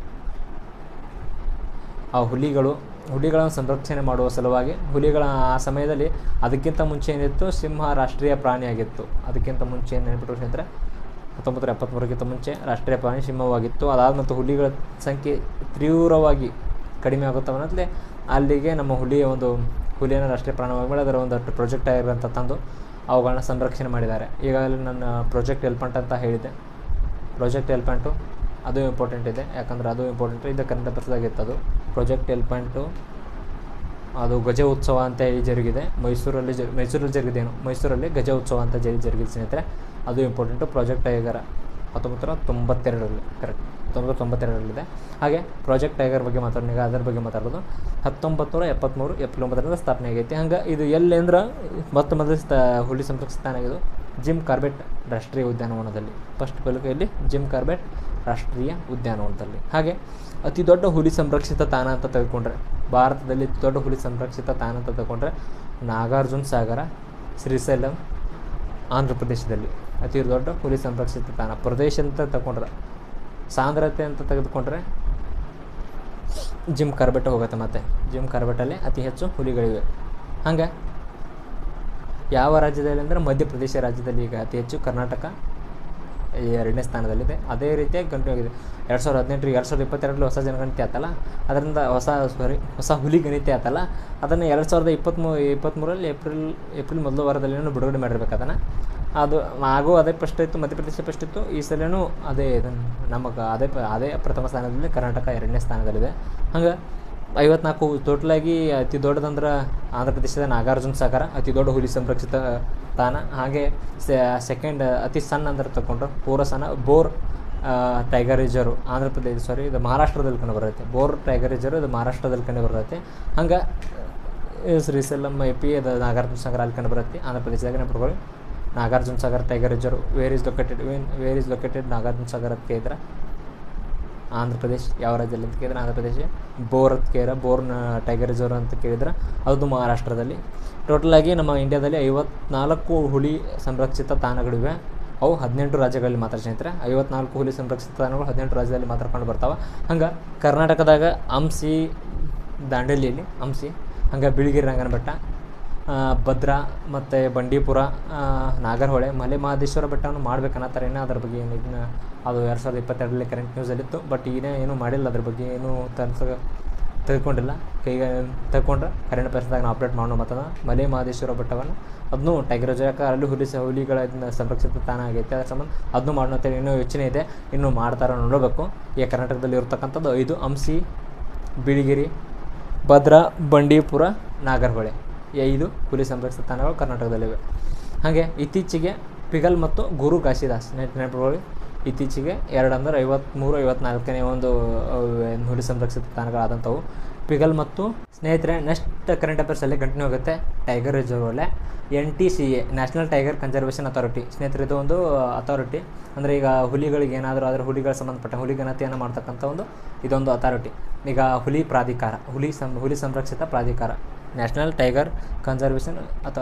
ಆ ಹುಲಿಗಳನ್ನು ಸಂರಕ್ಷಣೆ ಮಾಡುವ ಸಲುವಾಗಿ ಹುಲಿಗಳ ಆ ಸಮಯದಲ್ಲಿ ಅದಕ್ಕಿಂತ ಮುಂಚೆ ಏನಿತ್ತು ಸಿಂಹ ರಾಷ್ಟ್ರೀಯ ಪ್ರಾಣಿಯಾಗಿತ್ತು. ಅದಕ್ಕಿಂತ ಮುಂಚೆ ಏನು ನೆನಪಿಟ್ಟು ಸ್ನೇಹಿತರೆ 1973ಕ್ಕಿಂತ ಮುಂಚೆ ರಾಷ್ಟ್ರೀಯ ಪ್ರಾಣಿ ಸಿಂಹವಾಗಿತ್ತು. ಅದಾದ ಮತ್ತು ಹುಲಿಗಳ ಸಂಖ್ಯೆ ತೀವ್ರವಾಗಿ ಕಡಿಮೆ ಆಗುತ್ತವನ್ನತ್ಲೆ ಅಲ್ಲಿಗೆ ನಮ್ಮ ಹುಲಿಯನ್ನು ರಾಷ್ಟ್ರೀಯ ಪ್ರಾಣವಾಗಿ ಮಾಡಿ ಅದರ ಒಂದು ಪ್ರಾಜೆಕ್ಟ್ ಟೈಗರ್ ಅಂತ ತಂದು ಅವುಗಳನ್ನ ಸಂರಕ್ಷಣೆ ಮಾಡಿದ್ದಾರೆ. ಈಗಾಗಲೇ ನನ್ನ ಪ್ರಾಜೆಕ್ಟ್ ಎಲಿಫೆಂಟ್ ಅಂತ ಹೇಳಿದೆ. ಪ್ರಾಜೆಕ್ಟ್ ಎಲಿಫೆಂಟು ಅದು ಇಂಪಾರ್ಟೆಂಟ್ ಇದೆ, ಯಾಕಂದರೆ ಅದು ಇಂಪಾರ್ಟೆಂಟ್ ಇದು ಕರೆಂಟ್ ಅಫೇರ್ಸ್ದಾಗಿತ್ತು. ಅದು ಪ್ರಾಜೆಕ್ಟ್ ಎಲಿಫೆಂಟು ಅದು ಗಜ ಉತ್ಸವ ಅಂತ ಹೇಳಿ ಜರುಗಿದೆ. ಮೈಸೂರಲ್ಲಿ ಜರುಗಿದೇನು ಮೈಸೂರಲ್ಲಿ ಗಜ ಉತ್ಸವ ಅಂತ ಜರುಗಿದೆ ಸ್ನೇಹಿತರೆ. ಅದು ಇಂಪಾರ್ಟೆಂಟು. ಪ್ರಾಜೆಕ್ಟ್ ಟೈಗರ್ 1992ರಲ್ಲಿ ಕರೆಕ್ಟ್ 1992ರಲ್ಲಿದೆ. ಹಾಗೆ ಪ್ರಾಜೆಕ್ಟ್ ಟೈಗರ್ ಬಗ್ಗೆ ಮಾತಾಡೋಣ. ಅದರ ಬಗ್ಗೆ ಮಾತಾಡೋದು 1973 ಏಪ್ರಿಲ್ 9 ಸ್ಥಾಪನೆ ಆಗೈತಿ. ಹಂಗೆ ಇದು ಎಲ್ಲಿ ಅಂದ್ರೆ ಮೊದಲು ಹುಲಿ ಸಂರಕ್ಷಿತ ತಾಣ ಆಗಿದ್ದು ಜಿಮ್ ಕಾರ್ಬೆಟ್ ರಾಷ್ಟ್ರೀಯ ಉದ್ಯಾನವನದಲ್ಲಿ. ಫಸ್ಟ್ ಇಲ್ಲಿ ಜಿಮ್ ಕಾರ್ಬೆಟ್ ರಾಷ್ಟ್ರೀಯ ಉದ್ಯಾನವನದಲ್ಲಿ. ಹಾಗೆ ಅತಿ ದೊಡ್ಡ ಹುಲಿ ಸಂರಕ್ಷಿತ ತಾಣ ಅಂತ ತೆಗೆದುಕೊಂಡ್ರೆ ಭಾರತದಲ್ಲಿ ಅತಿ ದೊಡ್ಡ ಹುಲಿ ಸಂರಕ್ಷಿತ ತಾಣ ಅಂತ ತೆಗೆದುಕೊಂಡ್ರೆ ನಾಗಾರ್ಜುನ ಸಾಗರ ಶ್ರೀಶೈಲಂ ಆಂಧ್ರ ಪ್ರದೇಶದಲ್ಲಿ ಅತಿ ದೊಡ್ಡ ಹುಲಿ ಸಂರಕ್ಷಿತ ತಾಣ. ಪ್ರದೇಶ ಅಂತ ತಗೊಂಡ್ರೆ ಸಾಂದ್ರತೆ ಅಂತ ತೆಗೆದುಕೊಂಡ್ರೆ ಜಿಮ್ ಕಾರ್ಬೆಟ್ ಹೋಗುತ್ತೆ. ಮತ್ತು ಜಿಮ್ ಕಾರ್ಬೆಟಲ್ಲಿ ಅತಿ ಹೆಚ್ಚು ಹುಲಿಗಳಿವೆ. ಹಂಗೆ ಯಾವ ರಾಜ್ಯದಲ್ಲಿ ಅಂದರೆ ಮಧ್ಯಪ್ರದೇಶ ರಾಜ್ಯದಲ್ಲಿ ಈಗ ಅತಿ ಹೆಚ್ಚು, ಕರ್ನಾಟಕ 2ನೇ ಸ್ಥಾನದಲ್ಲಿದೆ. ಅದೇ ರೀತಿಯಾಗಿ ಕಂಟಿನ್ಯೂ ಆಗಿದೆ. 2018 2022 ಹೊಸ ಜನಗಣತಿ ಆಯ್ತಲ್ಲ, ಅದರಿಂದ ಹೊಸ ಹುಲಿ ಗಣತಿ ಆಯ್ತಲ್ಲ, ಅದನ್ನು 2023 ಏಪ್ರಿಲ್ ಮೊದಲ ವಾರದಲ್ಲಿ ಬಿಡುಗಡೆ ಮಾಡಿರ್ಬೇಕು. ಅದನ್ನು ಅದು ಅದೇ ಫಸ್ಟ್ ಇತ್ತು, ಮಧ್ಯಪ್ರದೇಶ ಫಸ್ಟ್ ಇತ್ತು. ಈ ಸಲವೂ ಅದೇ ನಮಗೆ ಅದೇ ಪ್ರಥಮ ಸ್ಥಾನದಲ್ಲಿ, ಕರ್ನಾಟಕ 2ನೇ ಸ್ಥಾನದಲ್ಲಿದೆ. ಹಂಗೆ 54 ಟೋಟಲಾಗಿ ಅತಿ ದೊಡ್ಡದಂದ್ರೆ ಆಂಧ್ರ ಪ್ರದೇಶದ ನಾಗಾರ್ಜುನ ಸಾಗರ ಅತಿ ದೊಡ್ಡ ಹುಲಿ ಸಂರಕ್ಷಿತ ತಾಣ. ಹಾಗೆ ಸೆಕೆಂಡ್ ಅತಿ ಸಣ್ಣ ಅಂದ್ರೆ ತಗೊಂಡ್ರೆ ಪೂರ ಸಣ್ಣ bore tiger reserve Andhra Pradesh ಇದು ಮಹಾರಾಷ್ಟ್ರದಲ್ಲಿ ಕಂಡು ಬರುತ್ತೆ. ಬೋರ್ ಟೈಗರ್ ರಿಸರ್ವ್ ಇದು ಮಹಾರಾಷ್ಟ್ರದಲ್ಲಿ ಕಂಡು ಬರುತ್ತೆ. ಹಂಗೆ ಶ್ರೀಶೈಲಂ AP ಅದು ನಾಗಾರ್ಜುನ ಸಾಗರ ಅಲ್ಲಿ ಕಂಡು ಬರುತ್ತೆ ಆಂಧ್ರ ಪ್ರದೇಶದಾಗ. ನೆನಪಿಟ್ಕೊಳ್ಳಿ, Nagarjuna Sagar tiger reserve where is located Nagarjuna Sagar ಅಂತ ಕೇಳಿದ್ರೆ ಆಂಧ್ರ ಪ್ರದೇಶ್. ಯಾವ ರಾಜ್ಯದಲ್ಲಿ ಅಂತ ಕೇಳಿದ್ರೆ ಆಂಧ್ರ ಪ್ರದೇಶ. ಬೋರ್ ಅಂತ ಕೇಳಿದ್ರೆ ಬೋರ್ನ ಟೈಗರ್ ರಿಸರ್ವ್ ಅಂತ ಕೇಳಿದ್ರೆ ಅದು ಮಹಾರಾಷ್ಟ್ರದಲ್ಲಿ. ಟೋಟಲಾಗಿ ನಮ್ಮ ಇಂಡಿಯಾದಲ್ಲಿ 54 ಹುಲಿ ಸಂರಕ್ಷಿತ ತಾಣಗಳಿವೆ. ಅವು 18 ರಾಜ್ಯಗಳಲ್ಲಿ ಮಾತ್ರ ಸ್ನೇಹಿತರೆ. 54 ಹುಲಿ ಸಂರಕ್ಷಿತ ತಾಣಗಳು 18 ರಾಜ್ಯದಲ್ಲಿ ಮಾತ್ರ ಕಂಡು ಬರ್ತಾವೆ. ಹಂಗೆ ಕರ್ನಾಟಕದಾಗ ಹಂಪಿ, ದಾಂಡೇಲಿಯಲ್ಲಿ ಹಂಪಿ, ಹಂಗೆ ಬಿಳಿಗಿರಿ ರಂಗನ ಬೆಟ್ಟ, ಭದ್ರಾ ಮತ್ತು ಬಂಡೀಪುರ, ನಾಗರಹೊಳೆ, ಮಲೆ ಮಹದೇಶ್ವರ ಬೆಟ್ಟವನ್ನು ಮಾಡ್ಬೇಕನ್ನತ್ತಾರೆ. ಇನ್ನೂ ಅದ್ರ ಬಗ್ಗೆ ಏನು ಅದು 2022ರಲ್ಲಿ ಕರೆಂಟ್ ನ್ಯೂಸಲ್ಲಿತ್ತು. ಬಟ್ ಏನು ಮಾಡಿಲ್ಲ, ಅದ್ರ ಬಗ್ಗೆ ಏನು ತೆಗೆದುಕೊಂಡಿಲ್ಲ. ಕೈಗೆ ತೆಗೆದುಕೊಂಡ್ರೆ ಕರೆಂಟ್ ಅಫೇರ್ಸ್ದಾಗ ನಾವು ಅಪ್ಡೇಟ್ ಮಾಡೋಣ. ಮತ್ತು ಮಲೆ ಮಹದೇಶ್ವರ ಬೆಟ್ಟವನ್ನು ಅದನ್ನು ಟೈಗರ್ ರಿಸರ್ವ್ ಅಲ್ಲಿ ಹುಲಿಗಳ ಸಂರಕ್ಷಿತ ತಾಣ ಆಗೈತೆ. ಅದ್ರ ಸಂಬಂಧ ಅದನ್ನು ಮಾಡೋಣ ಅಂತೇಳಿ ಇನ್ನೂ ಯೋಚನೆ ಇದೆ. ಇನ್ನೂ ಮಾಡ್ತಾರ ನೋಡಬೇಕು. ಈಗ ಕರ್ನಾಟಕದಲ್ಲಿ ಇರತಕ್ಕಂಥದ್ದು 5: ಹಂಪಿ, ಬಿಳಿಗಿರಿ, ಭದ್ರಾ, ಬಂಡೀಪುರ, ನಾಗರಹೊಳೆ. 5 ಹುಲಿ ಸಂರಕ್ಷಿತ ತಾಣಗಳು ಕರ್ನಾಟಕದಲ್ಲಿವೆ. ಹಾಗೆ ಇತ್ತೀಚೆಗೆ ಪಿಗಲ್ ಮತ್ತು ಗುರು ಘಾಸಿದಾಸ್ ನೆನಪಿಟ್ಕೊಳ್ಳಿ. ಇತ್ತೀಚೆಗೆ 2 ಅಂದರೆ 53, 54ನೇ ಒಂದು ಹುಲಿ ಸಂರಕ್ಷಿತ ತಾಣಗಳಾದಂಥವು ಪಿಗಲ್ ಮತ್ತು ಸ್ನೇಹಿತರೆ. ನೆಕ್ಸ್ಟ್ ಕರೆಂಟ್ ಅಫೇರ್ಸಲ್ಲಿ ಕಂಟಿನ್ಯೂ ಆಗುತ್ತೆ. ಟೈಗರ್ ರಿಸರ್ವಲ್ಲೇ NTCA national tiger conservation authority ಸ್ನೇಹಿತರೆ. ಇದು ಒಂದು ಅಥಾರಿಟಿ ಅಂದರೆ ಈಗ ಹುಲಿಗಳಿಗೆ ಏನಾದರೂ ಅದರ ಹುಲಿಗಳ ಸಂಬಂಧಪಟ್ಟ ಹುಲಿ ಗಣತಿಯನ್ನು ಮಾಡ್ತಕ್ಕಂಥ ಇದೊಂದು ಅಥಾರಿಟಿ. ಈಗ ಹುಲಿ ಪ್ರಾಧಿಕಾರ, ಹುಲಿ ಸಂರಕ್ಷಿತ ಪ್ರಾಧಿಕಾರ, national tiger conservation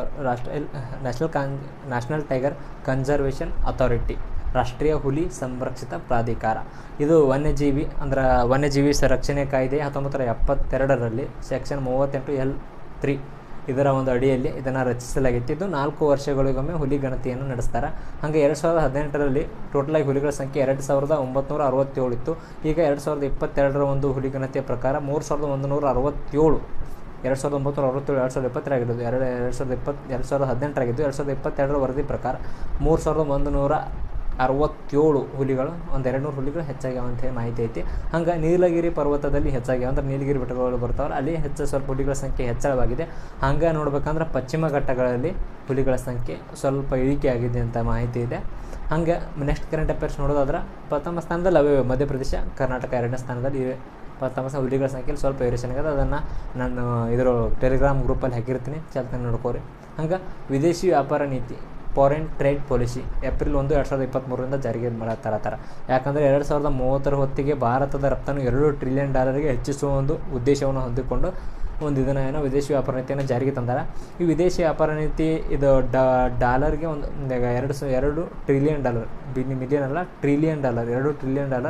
national tiger conservation authority, ರಾಷ್ಟ್ರೀಯ ಹುಲಿ ಸಂರಕ್ಷಿತ ಪ್ರಾಧಿಕಾರ. ಇದು ವನ್ಯಜೀವಿ ಸಂರಕ್ಷಣೆ ಕಾಯ್ದೆ 1972ರಲ್ಲಿ ಸೆಕ್ಷನ್ 38L3 ಇದರ ಒಂದು ಅಡಿಯಲ್ಲಿ ಇದನ್ನು ರಚಿಸಲಾಗಿತ್ತು. ಇದು 4 ವರ್ಷಗಳಿಗೊಮ್ಮೆ ಹುಲಿ ಗಣತಿಯನ್ನು ನಡೆಸ್ತಾರೆ. ಹಾಗೆ 2018ರಲ್ಲಿ ಟೋಟಲಾಗಿ ಹುಲಿಗಳ ಸಂಖ್ಯೆ 2967 ಇತ್ತು. ಈಗ 2022ರ ಒಂದು ಹುಲಿ ಗಣತಿಯ ಪ್ರಕಾರ 3167, 2967 2022 ಆಗಿದ್ದು, 2018 ಆಗಿದ್ದು. 2022ರ ವರದಿ ಪ್ರಕಾರ 3167 67 ಹುಲಿಗಳು, ಒಂದು 200 ಹುಲಿಗಳು ಹೆಚ್ಚಾಗ್ಯಾವ ಅಂತೇಳಿ ಮಾಹಿತಿ ಐತಿ. ಹಂಗೆ ನೀಲಗಿರಿ ಪರ್ವತದಲ್ಲಿ ಹೆಚ್ಚಾಗ್ಯಾವ, ಅಂದ್ರೆ ನೀಲಗಿರಿ ಬೆಟ್ಟಗಳು ಬರ್ತಾವಲ್ಲ ಅಲ್ಲಿ ಸ್ವಲ್ಪ ಹುಲಿಗಳ ಸಂಖ್ಯೆ ಹೆಚ್ಚಳವಾಗಿದೆ. ಹಂಗೆ ನೋಡ್ಬೇಕಂದ್ರೆ ಪಶ್ಚಿಮ ಘಟ್ಟಗಳಲ್ಲಿ ಹುಲಿಗಳ ಸಂಖ್ಯೆ ಸ್ವಲ್ಪ ಇಳಿಕೆ ಆಗಿದೆ ಅಂತ ಮಾಹಿತಿ ಇದೆ. ಹಂಗೆ ನೆಕ್ಸ್ಟ್ ಕರೆಂಟ್ ಅಫೇರ್ಸ್ ನೋಡೋದಾದ್ರೆ ಪ್ರಥಮ ಸ್ಥಾನದಲ್ಲಿ ಅವೇ ಮಧ್ಯಪ್ರದೇಶ, ಕರ್ನಾಟಕ 2ನೇ ಸ್ಥಾನದಲ್ಲಿ ಇವೆ. ಪ್ರಥಮ ಸ್ಥಾನ ಹುಲಿಗಳ ಸಂಖ್ಯೆಯಲ್ಲಿ ಸ್ವಲ್ಪ ವೇರಿಯೇಷನ್ ಆಗಿದೆ, ಅದನ್ನು ನಾನು ಇದರ ಟೆಲಿಗ್ರಾಮ್ ಗ್ರೂಪಲ್ಲಿ ಹಾಕಿರ್ತೀನಿ, ಚಾಲ್ತಾನೆ ನೋಡ್ಕೋರಿ. ಹಂಗೆ ವಿದೇಶಿ ವ್ಯಾಪಾರ ನೀತಿ ಫಾರಿನ್ ಟ್ರೇಡ್ ಪಾಲಿಸಿ ಏಪ್ರಿಲ್ 1, 2023 ಜಾರಿಗೆ ಮಾಡತ್ತಾರ. ಯಾಕಂದರೆ 2030 ಹೊತ್ತಿಗೆ ಭಾರತದ ರಫ್ತನ್ನು $2 ಟ್ರಿಲಿಯನ್ ಹೆಚ್ಚಿಸುವ ಒಂದು ಉದ್ದೇಶವನ್ನು ಹೊಂದಿಕೊಂಡು ಒಂದು ಇದನ್ನು ವಿದೇಶಿ ವ್ಯಾಪಾರ ನೀತಿಯನ್ನು ಜಾರಿಗೆ ತಂದಾರ. ಈ ವಿದೇಶಿ ವ್ಯಾಪಾರ ನೀತಿ ಇದು ಡಾಲರ್ಗೆ ಒಂದು $2 ಟ್ರಿಲಿಯನ್, ಮಿಲಿಯನ್ ಅಲ್ಲ $2 ಟ್ರಿಲಿಯನ್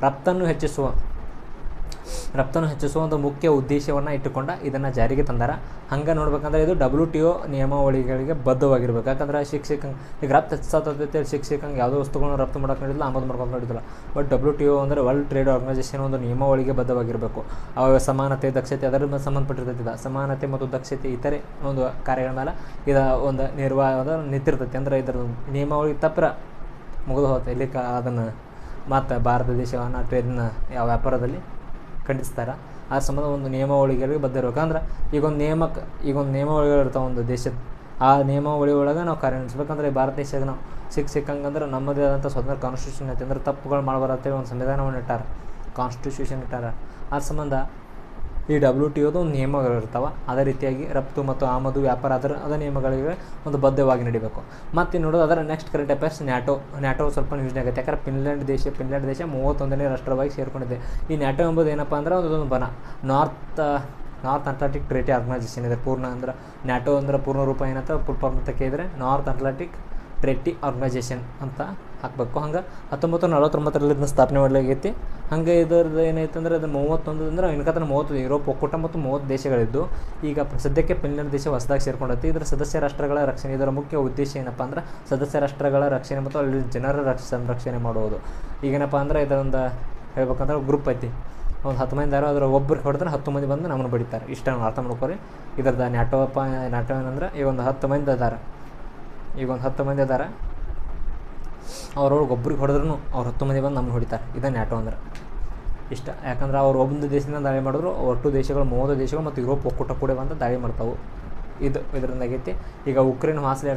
ರಫ್ತನ್ನು ಹೆಚ್ಚಿಸುವ ಒಂದು ಮುಖ್ಯ ಉದ್ದೇಶವನ್ನು ಇಟ್ಟುಕೊಂಡ ಇದನ್ನು ಜಾರಿಗೆ ತಂದಾರ. ಹಂಗೆ ನೋಡ್ಬೇಕಂದ್ರೆ ಇದು WTO ನಿಯಮಾವಳಿಗಳಿಗೆ ಬದ್ಧವಾಗಿರ್ಬೇಕು. ಯಾಕಂದ್ರೆ ಈಗ ರಫ್ತು ಹೆಚ್ಚಾಗ್ತೈತೆ, ಶಿಕ್ಷಕಂಗೆ ಯಾವುದೋ ವಸ್ತುಗಳನ್ನು ರಫ್ತು ಮಾಡೋಕೆ ನೋಡಿಲ್ಲ, ಆಮದು ಮಾಡ್ಕೊಂಡು ನೋಡಿದಿಲ್ಲ. ಬಟ್ WTO ಅಂದರೆ ವರ್ಲ್ಡ್ ಟ್ರೇಡ್ ಆರ್ಗನೈಸೇಷನ್ ಒಂದು ನಿಯಮಾವಳಿಗೆ ಬದ್ಧವಾಗಿರಬೇಕು. ಅವಾಗ ಸಮಾನತೆ, ದಕ್ಷತೆ ಅದರ ಮೇಲೆ ಸಂಬಂಧಪಟ್ಟಿರ್ತೈತಿ. ಸಮಾನತೆ ಮತ್ತು ದಕ್ಷತೆ ಇತರೆ ಒಂದು ಕಾರ್ಯಗಳ ಮೇಲೆ ಇದು ಒಂದು ನಿರ್ವಾಹ ನಿಂತಿರ್ತೈತಿ. ಅಂದರೆ ಇದರ ನಿಯಮಾವಳಿ ತಪ್ಪರ ಮುಗಿದು ಹೋಗುತ್ತೆ ಇಲ್ಲಿ ಅದನ್ನು ಮತ್ತು ಭಾರತ ದೇಶವನ್ನು ಟ್ರೇಡ್ನ ಯಾವ ವ್ಯಾಪಾರದಲ್ಲಿ ಖಂಡಿಸ್ತಾರೆ. ಆ ಸಂಬಂಧ ಒಂದು ನಿಯಮಾವಳಿಗಳಿಗೆ ಬದ್ಧ ಇರಬೇಕು. ಅಂದ್ರೆ ಈಗ ಒಂದು ನಿಯಮಾವಳಿಗಳಿರ್ತಾವೆ ಒಂದು ದೇಶದ, ಆ ನಿಯಮಾವಳಿ ಒಳಗೆ ನಾವು ಕಾರ್ಯನಿರ್ವಹಿಸ್ಬೇಕಂದ್ರೆ ಭಾರತ ದೇಶಕ್ಕೆ ನಾವು ಸಿಕ್ಕಂಗಂದ್ರೆ ನಮ್ಮದೇ ಆದಂಥ ಸ್ವತಂತ್ರ ಕಾನ್ಸ್ಟಿಟ್ಯೂಷನ್ ಐತೆ. ಅಂದ್ರೆ ತಪ್ಪುಗಳು ಮಾಡಬಾರತ್ತೇಳಿ ಒಂದು ಸಂವಿಧಾನವನ್ನು ಇಟ್ಟಾರ, ಕಾನ್ಸ್ಟಿಟ್ಯೂಷನ್ ಇಟ್ಟಾರ. ಆ ಸಂಬಂಧ ಈ WTOದು ಒಂದು ನಿಯಮಗಳಿರ್ತಾವೆ. ಅದೇ ರೀತಿಯಾಗಿ ರಫ್ತು ಮತ್ತು ಆಮದು ವ್ಯಾಪಾರ ಅದರ ನಿಯಮಗಳಿಗೆ ಒಂದು ಬದ್ಧವಾಗಿ ನಡಿಬೇಕು. ಮತ್ತು ನೋಡೋದು ಅದರ ನೆಕ್ಸ್ಟ್ ಕರೆಂಟ್ ಅಫೇರ್ಸ್ ನ್ಯಾಟೋ ಸ್ವಲ್ಪ ನ್ಯೂಸ್ನೇ ಆಗುತ್ತೆ. ಯಾಕಂದ್ರೆ ಫಿನ್ಲ್ಯಾಂಡ್ ದೇಶ 31ನೇ ರಾಷ್ಟ್ರವಾಗಿ ಸೇರಿಕೊಂಡಿದೆ. ಈ ನ್ಯಾಟೋ ಎಂಬುದು ಏನಪ್ಪ ಅಂದ್ರೆ ಒಂದು ಬನ ನಾರ್ತ್ ಅಟ್ಲಾಂಟಿಕ್ ಟ್ರೇಟಿ ಆರ್ಗನೈಸೇಷನ್ ಇದೆ. ಪೂರ್ಣ ಅಂದ್ರೆ ನ್ಯಾಟೋ ಅಂದ್ರೆ ಪೂರ್ಣ ರೂಪ ಏನಂತ ಫುಲ್ ಕೇಳಿದರೆ ನಾರ್ತ್ ಅಟ್ಲಾಂಟಿಕ್ ಟ್ರೇಟಿ ಆರ್ಗನೈಸೇಷನ್ ಅಂತ ಹಾಕಬೇಕು. ಹಂಗೆ 1949ರಲ್ಲಿ ಇದನ್ನ ಸ್ಥಾಪನೆ ಮಾಡಲಾಗೈತಿ. ಹಂಗೆ ಇದರದ್ದು ಏನೈತೆ ಅಂದರೆ ಅದು 31 ಅಂದ್ರೆ ಇನ್ಕತನ 30 ಯುರೋಪ್ ಒಕ್ಕೂಟ ಮತ್ತು 30 ದೇಶಗಳಿದ್ದು ಈಗ ಸದ್ಯಕ್ಕೆ ಫಿನ್ಲ್ಯಾಂಡ್ ದೇಶ ಹೊಸದಾಗಿ ಸೇರ್ಕೊಂಡೈತಿ. ಇದರ ಸದಸ್ಯ ರಾಷ್ಟ್ರಗಳ ರಕ್ಷಣೆ, ಇದರ ಮುಖ್ಯ ಉದ್ದೇಶ ಏನಪ್ಪ ಅಂದ್ರೆ ಸದಸ್ಯ ರಾಷ್ಟ್ರಗಳ ರಕ್ಷಣೆ ಮತ್ತು ಅಲ್ಲಿ ಜನರ ಸಂರಕ್ಷಣೆ ಮಾಡುವುದು. ಈಗೇನಪ್ಪ ಅಂದ್ರೆ ಇದೊಂದು ಹೇಳ್ಬೇಕಂದ್ರೆ ಗ್ರೂಪ್ ಐತಿ, ಒಂದು 10 ಮಂದಿ ಅದಾರ, ಅದರ ಒಬ್ಬರಿಗೆ ಹೊಡೆದ್ರೆ 10 ಮಂದಿ ಬಂದು ನಮ್ಮನ್ನು ಬಡಿತಾರೆ. ಇಷ್ಟ ಅರ್ಥ ಮಾಡ್ಕೊರಿ. ಇದ್ರದ್ದು ನ್ಯಾಟೋ ಏನಂದ್ರೆ ಈಗ ಒಂದು 10 ಮಂದಿ ಅದಾರ, ಅವ್ರೊಳಗೆ ಒಬ್ರಿಗೆ ಹೊಡೆದ್ರೂ ಅವ್ರು 10 ಮಂದಿ ಬಂದು ನಮ್ಮನ್ನು ಹೊಡಿತಾರೆ. ಇದು ನ್ಯಾಟೋ ಅಂದ್ರೆ ಇಷ್ಟ. ಯಾಕಂದ್ರೆ ಅವ್ರು ಒಂದು ದೇಶದಿಂದ ದಾಳಿ ಮಾಡಿದ್ರು, ಒಟ್ಟು ದೇಶಗಳು 30 ದೇಶಗಳು ಮತ್ತು ಯುರೋಪ್ ಒಕ್ಕೂಟ ಕೂಡ ಬಂದು ದಾಳಿ ಮಾಡ್ತಾವೆ. ಇದರಿಂದ ಆಗೈತಿ. ಈಗ ಉಕ್ರೇನ್ ವಾಸಲಿ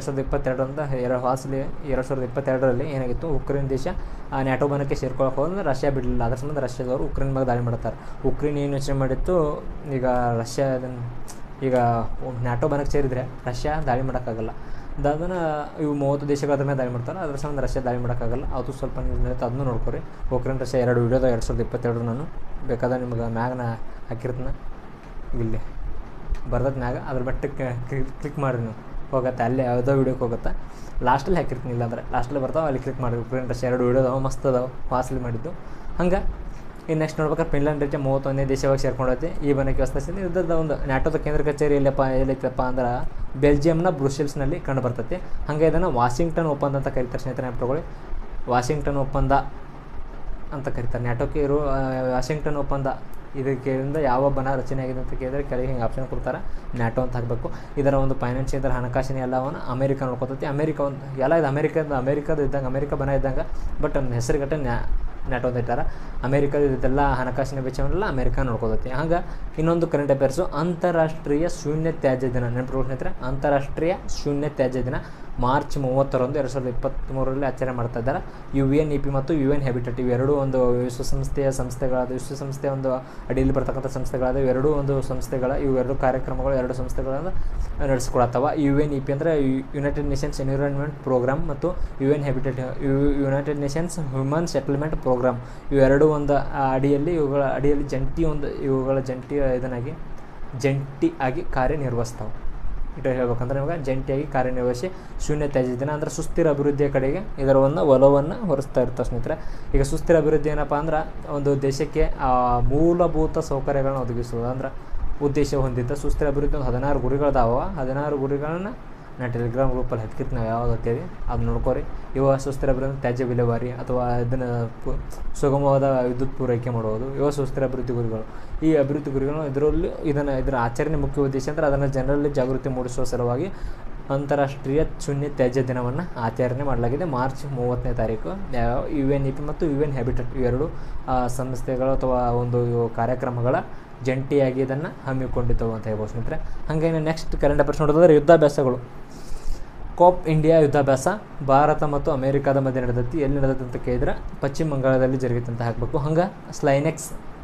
2022ರಲ್ಲಿ ಏನಾಗಿತ್ತು, ಉಕ್ರೇನ್ ದೇಶ ನ್ಯಾಟೋ ಬನಕ್ಕೆ ಸೇರ್ಕೊಳ್ಳೋಕೆ ಹೋದ್ರೆ ರಷ್ಯಾ ಬಿಡಲಿಲ್ಲ. ಅದ್ರ ಸಂಬಂಧ ರಷ್ಯಾದವರು ಉಕ್ರೇನ್ ಬಗ್ಗೆ ದಾಳಿ ಮಾಡ್ತಾರೆ. ಉಕ್ರೇನ್ ಏನು ಯೋಚನೆ ಮಾಡಿತ್ತು, ಈಗ ರಷ್ಯಾ ಈಗ ನ್ಯಾಟೋ ಬನಕ್ಕೆ ಸೇರಿದರೆ ರಷ್ಯಾ ದಾಳಿ ಮಾಡೋಕ್ಕಾಗಲ್ಲ. ಅದನ್ನು ಇವು 30 ದೇಶಗಳ ಅದ್ರ ಮೇಲೆ ದಾಳಿ ಮಾಡ್ತಾರೆ. ಅದ್ರ ಸಂಬಂಧ ರಷ್ಯಾ ದಾಳಿ ಮಾಡೋಕ್ಕಾಗಲ್ಲ. ಅದು ಸ್ವಲ್ಪ ನ್ಯೂಸ್ ನಡೀತು, ಅದನ್ನು ನೋಡ್ಕೊರಿ. ಉಕ್ರೇನ್ ರಷ್ಯಾ 2 ವಿಡಿಯೋದ 2022 ನಾನು ಬೇಕಾದ್ರೆ ನಿಮ್ಗೆ ಮ್ಯಾಗ್ನ ಹಾಕಿರ್ತೀನಿ, ಇಲ್ಲಿ ಬರ್ದದ ಮ್ಯಾಗ ಅದ್ರ ಬಟ್ಟಕ್ಕೆ ಕ್ಲಿಕ್ ಮಾಡಿರಿ, ನೀವು ಹೋಗುತ್ತೆ ಅಲ್ಲೇ ಯಾವುದೋ ವೀಡಿಯೋಕ್ಕೆ ಹೋಗುತ್ತೆ. ಲಾಸ್ಟಲ್ಲಿ ಹಾಕಿರ್ತೀನಿ, ಇಲ್ಲಾಂದರೆ ಲಾಸ್ಟಲ್ಲಿ ಬರ್ತಾವೆ, ಅಲ್ಲಿ ಕ್ಲಿಕ್ ಮಾಡಿರಿ. ಉಕ್ರೇನ್ ರಷ್ಯಾ 2 ವಿಡಿಯೋ ಅದಾವೆ, ಮಸ್ತ್ ಅದಾವೆ, ವಾಸಲಿ ಮಾಡಿದ್ದು. ಹಂಗೆ ಇನ್ನು ನೆಕ್ಸ್ಟ್ ನೋಡ್ಬೇಕಾದ್ರೆ ಫಿನ್ಲ್ಯಾಂಡ್ ದೇಶ 31ನೇ ದೇಶವಾಗಿ ಸೇರ್ಕೊಂಡೈತಿ. ಈ ಬನಕ್ಕೆ ಹೊಸದಾಗಿ ಇದ್ದದ್ದು ಒಂದು ನ್ಯಾಟೋದ ಕೇಂದ್ರ ಕಚೇರಿ ಎಲ್ಲೈತಪ್ಪ ಅಂದ್ರೆ ಬೆಲ್ಜಿಯಂನ ಬ್ರುಸೆಲ್ಸ್ನಲ್ಲಿ ಕಂಡು ಬರ್ತೈತಿ. ಹಾಗೆ ಇದನ್ನು ವಾಷಿಂಗ್ಟನ್ ಒಪ್ಪಂದ ಅಂತ ಕರೀತಾರೆ. ಸ್ನೇಹಿತರೆ ನೆನಪಿಟ್ಕೊಳ್ಳಿ, ವಾಷಿಂಗ್ಟನ್ ಒಪ್ಪಂದ ಅಂತ ಕರೀತಾರೆ. ನ್ಯಾಟೋಕ್ಕೆ ಇರೋ ವಾಷಿಂಗ್ಟನ್ ಒಪ್ಪಂದ ಇದಕ್ಕಿಂದ ಯಾವ ಬನ ರಚನೆ ಆಗಿದೆ ಅಂತ ಕೇಳಿದರೆ ಕೆಳಗೆ ಹಿಂಗೆ ಆಪ್ಷನ್ ಕೊಡ್ತಾರೆ, ನ್ಯಾಟೋ ಅಂತ ಹಾಕಬೇಕು. ಇದರ ಒಂದು ಫೈನಾನ್ಷಿಯಲ್, ಇದರ ಹಣಕಾಸಿನ ಎಲ್ಲವನ್ನು ಅಮೇರಿಕ ನೋಡ್ಕೊತೈತಿ. ಅಮೇರಿಕ ಒಂದು ಎಲ್ಲ ಇದು ಅಮೇರಿಕದ ಇದ್ದಂಗೆ, ಅಮೇರಿಕ ಬನ ಇದ್ದಂಗೆ, ಬಟ್ ನಮ್ಮ ಹೆಸರುಗಟ್ಟೆ ನ್ಯಾಟೋ ಅಂತ ಇಟ್ಟಾರ. ಅಮೇರಿಕದ ಇದೆಲ್ಲ ಹಣಕಾಸಿನ ವೆಚ್ಚವನ್ನೆಲ್ಲ ಅಮೇರಿಕ ನೋಡ್ಕೋತೈತಿ. ಹಂಗೆ ಇನ್ನೊಂದು ಕರೆಂಟ್ ಅಫೇರ್ಸು, ಅಂತಾರಾಷ್ಟ್ರೀಯ ಶೂನ್ಯ ತ್ಯಾಜ್ಯ ದಿನ. ನೆನಪಿಟ್ಕೊಳ್ಳಿ ಸ್ನೇಹಿತರೆ, ಅಂತಾರಾಷ್ಟ್ರೀಯ ಶೂನ್ಯ ತ್ಯಾಜ್ಯ ದಿನ ಮಾರ್ಚ್ 30ರಂದು 2023ರಲ್ಲಿ ಆಚರಣೆ ಮಾಡ್ತಾ ಇದ್ದಾರೆ. UNEP ಮತ್ತು UN ಹ್ಯಾಬಿಟೇಟ್ ಇವೆರಡೂ ಒಂದು ವಿಶ್ವಸಂಸ್ಥೆಯ ಒಂದು ಅಡಿಯಲ್ಲಿ ಬರ್ತಕ್ಕಂಥ ಸಂಸ್ಥೆಗಳಾದ ಇವೆರಡೂ ಒಂದು ಸಂಸ್ಥೆಗಳ ಇವೆರಡು ಕಾರ್ಯಕ್ರಮಗಳು 2 ಸಂಸ್ಥೆಗಳನ್ನು ನಡೆಸ್ಕೊಳತ್ತವ. UNEP ಅಂದರೆ ಯುನೈಟೆಡ್ ನೇಷನ್ಸ್ ಎನ್ವಿರಾನ್ಮೆಂಟ್ ಪ್ರೋಗ್ರಾಮ್ ಮತ್ತು UN habitat united nations human settlement programme. ಇವೆರಡೂ ಒಂದು ಅಡಿಯಲ್ಲಿ ಇವುಗಳ ಜಂಟಿಯಾಗಿ ಕಾರ್ಯನಿರ್ವಹಿಸ್ತಾವೆ. ಇಟ್ಟು ಹೇಳ್ಬೇಕಂದ್ರೆ ನಿಮಗೆ ಜಂಟಿಯಾಗಿ ಕಾರ್ಯನಿರ್ವಹಿಸಿ ಶೂನ್ಯ ತ್ಯಾಜ್ಯ ದಿನ ಅಂದರೆ ಸುಸ್ಥಿರ ಅಭಿವೃದ್ಧಿಯ ಕಡೆಗೆ ಇದರ ಒಂದು ಒಲವನ್ನು ಹೊರಿಸ್ತಾ ಇರ್ತಾರೆ ಸ್ನೇಹಿತರೆ. ಈಗ ಸುಸ್ಥಿರ ಅಭಿವೃದ್ಧಿ ಏನಪ್ಪ ಅಂದ್ರೆ ಒಂದು ದೇಶಕ್ಕೆ ಮೂಲಭೂತ ಸೌಕರ್ಯಗಳನ್ನ ಒದಗಿಸುವುದು ಅಂದ್ರೆ ಉದ್ದೇಶ ಹೊಂದಿದ್ದ ಸುಸ್ಥಿರ ಅಭಿವೃದ್ಧಿ ಒಂದು 16 ಗುರಿಗಳದಾವ. 16 ಗುರಿಗಳನ್ನ ನಾನು ಟೆಲಿಗ್ರಾಮ್ ಗ್ರೂಪಲ್ಲಿ ಹಾಕಿರ್ತೀನಿ, ನಾವು ಯಾವ್ದು ಅಂತೇಳಿ ಅದು ನೋಡ್ಕೊರಿ. ಇವ ಸುಸ್ಥಿರ ಅಭಿವೃದ್ಧಿ ತ್ಯಾಜ್ಯ ವಿಲೇವಾರಿ ಅಥವಾ ಇದನ್ನು ಸುಗಮವಾದ ವಿದ್ಯುತ್ ಪೂರೈಕೆ ಮಾಡುವುದು, ಇವ ಸುಸ್ಥಿರ ಅಭಿವೃದ್ಧಿ ಗುರಿಗಳು. ಈ ಅಭಿವೃದ್ಧಿ ಗುರಿಗಳು ಇದರ ಆಚರಣೆ ಮುಖ್ಯ ಉದ್ದೇಶ ಅಂದರೆ ಅದನ್ನು ಜನರಲ್ಲಿ ಜಾಗೃತಿ ಮೂಡಿಸುವ ಸಲುವಾಗಿ ಅಂತಾರಾಷ್ಟ್ರೀಯ ಶೂನ್ಯ ತ್ಯಾಜ್ಯ ದಿನವನ್ನು ಆಚರಣೆ ಮಾಡಲಾಗಿದೆ ಮಾರ್ಚ್ 30ನೇ ತಾರೀಕು. UNEP ಮತ್ತು UN ಹ್ಯಾಬಿಟೇಟ್ ಇವೆರಡು ಸಂಸ್ಥೆಗಳು ಅಥವಾ ಒಂದು ಕಾರ್ಯಕ್ರಮಗಳ ಜಂಟಿಯಾಗಿ ಇದನ್ನು ಹಮ್ಮಿಕೊಂಡಿದ್ದವು ಅಂತ ಹೇಳ್ಬೋದು ಸ್ನೇಹಿತರೆ. ಹಾಗೆ ನೆಕ್ಸ್ಟ್ ಕರೆಂಟ್ ಅಫೇರ್ಸ್ ನೋಡೋದಾದ್ರೆ ಯುದ್ಧಾಭ್ಯಾಸಗಳು. ಕೋಪ್ ಇಂಡಿಯಾ ಯುದ್ಧಾಭ್ಯಾಸ ಭಾರತ ಮತ್ತು ಅಮೇರಿಕಾದ ಮಧ್ಯೆ ನಡೆದೈತಿ. ಎಲ್ಲಿ ನಡೆದೈತಿ ಅಂತ ಕೇಳಿದ್ರೆ ಪಶ್ಚಿಮ ಬಂಗಾಳದಲ್ಲಿ ಜರುಗಿತು ಅಂತ ಹಾಕಬೇಕು. ಹಂಗೆ ಸ್ಲೈನೆಕ್ಸ್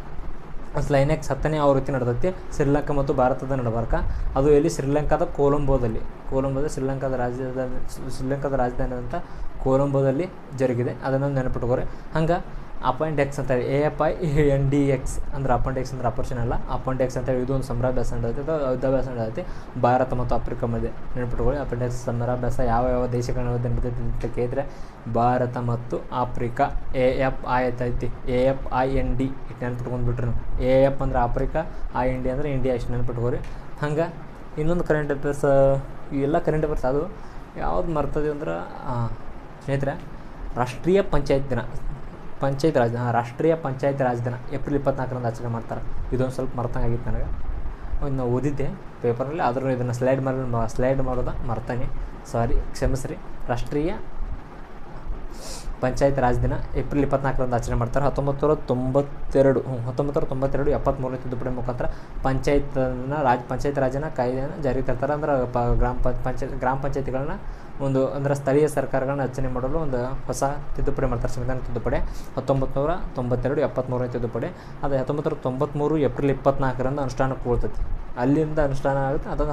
10ನೇ ಆವೃತ್ತಿ ನಡೆದೈತಿ ಶ್ರೀಲಂಕಾ ಮತ್ತು ಭಾರತದ ನಡಬರ್ಕ. ಅದು ಎಲ್ಲಿ ಶ್ರೀಲಂಕಾದ ಕೊಲಂಬೋದಲ್ಲಿ ಶ್ರೀಲಂಕಾದ ರಾಜಧಾನಿ ಅಂತ ಕೊಲಂಬೋದಲ್ಲಿ ಜರುಗಿದೆ. ಅದನ್ನು ನೆನಪಿಟ್ಕೋರಿ. ಹಂಗೆ ಅಪೆಂಡೆಕ್ಸ್ ಅಂತೇಳಿ AFINDX ಅಂದ್ರೆ ಅಪೆಂಡೆಕ್ಸ್ ಅಂದ್ರೆ ಆಪರೇಷನ್ ಅಲ್ಲ, ಅಪೆಂಡೆಕ್ಸ್ ಅಂತೇಳಿ ಇದು ಒಂದು ಸಮರಾಭ್ಯಾಸ ನಡೆದೈತೆ, ಯುದ್ಧಾಭ್ಯಾಸ ನಡೆದೈತಿ ಭಾರತ ಮತ್ತು ಆಫ್ರಿಕಾ ಮಧ್ಯೆ. ನೆನಪಿಟ್ಕೊಳ್ಳಿ, ಅಪೆಂಡೆಕ್ಸ್ ಸಮರಾಭ್ಯಾಸ ಯಾವ ದೇಶಗಳ ಮಧ್ಯೆ ನಡೆದೈತಿ ಅಂತ ಕೇಳಿದ್ರೆ ಭಾರತ ಮತ್ತು ಆಫ್ರಿಕಾ. AFI ಐತಿ, AFIND ಇಟ್ಟು ನೆನಪಿಟ್ಕೊಂಡ್ಬಿಟ್ರಿ ನೀವು. AF ಅಂದ್ರೆ ಆಫ್ರಿಕಾ, IND ಅಂದ್ರೆ ಇಂಡಿಯಾ, ಇಷ್ಟು ನೆನಪಿಟ್ಕೋರಿ. ಹಂಗೆ ಇನ್ನೊಂದು ಕರೆಂಟ್ ಅಫೇರ್ಸ್, ಇವೆಲ್ಲ ಕರೆಂಟ್ ಅಫೇರ್ಸ್ ಅದು ಯಾವ್ದು ಮರ್ತದೆ ಅಂದ್ರೆ ಸ್ನೇಹಿತರೆ ರಾಷ್ಟ್ರೀಯ ಪಂಚಾಯತ್ ದಿನ, ರಾಷ್ಟ್ರೀಯ ಪಂಚಾಯತ್ ರಾಜ್ ದಿನ ಏಪ್ರಿಲ್ 24ರಂದು ಆಚರಣೆ ಮಾಡ್ತಾರೆ. ಇದೊಂದು ಸ್ವಲ್ಪ ಮರ್ತಂಗಾಗಿತ್ತು ನನಗೆ, ಒಂದು ಓದಿದ್ದೆ ಪೇಪರಲ್ಲಿ, ಆದರೂ ಇದನ್ನು ಸ್ಲೈಡ್ ಮಾಡೋದು ಮರ್ತಾನೆ, ಸಾರಿ ಕ್ಷಮಿಸ್ರಿ. ರಾಷ್ಟ್ರೀಯ ಪಂಚಾಯತ್ ರಾಜ್ ದಿನ ಏಪ್ರಿಲ್ 24ರಂದು ಆಚರಣೆ ಮಾಡ್ತಾರೆ. 1992 73ನೇ ತಿದ್ದುಪಡಿ ಮುಖಾಂತರ ಪಂಚಾಯತ್ ರಾಜ್ಯನ ಕಾಯ್ದೆಯನ್ನು ಜಾರಿಗೆ ತರ್ತಾರೆ. ಅಂದ್ರೆ ಗ್ರಾಮ ಪಂಚಾಯತಿಗಳನ್ನ ಒಂದು ಅಂದ್ರೆ ಸ್ಥಳೀಯ ಸರ್ಕಾರಗಳನ್ನ ರಚನೆ ಮಾಡಲು ಒಂದು ಹೊಸ ತಿದ್ದುಪಡಿ ಮಾಡ್ತಾರೆ, ಸಂವಿಧಾನ ತಿದ್ದುಪಡಿ 1992 73ನೇ ತಿದ್ದುಪಡಿ. ಅದು 1993 ಏಪ್ರಿಲ್ 24ರಂದು ಅನುಷ್ಠಾನಕ್ಕೆ ಕೊಡ್ತೈತಿ. ಅಲ್ಲಿಂದ ಅನುಷ್ಠಾನ ಆಗುತ್ತೆ. ಅದನ್ನು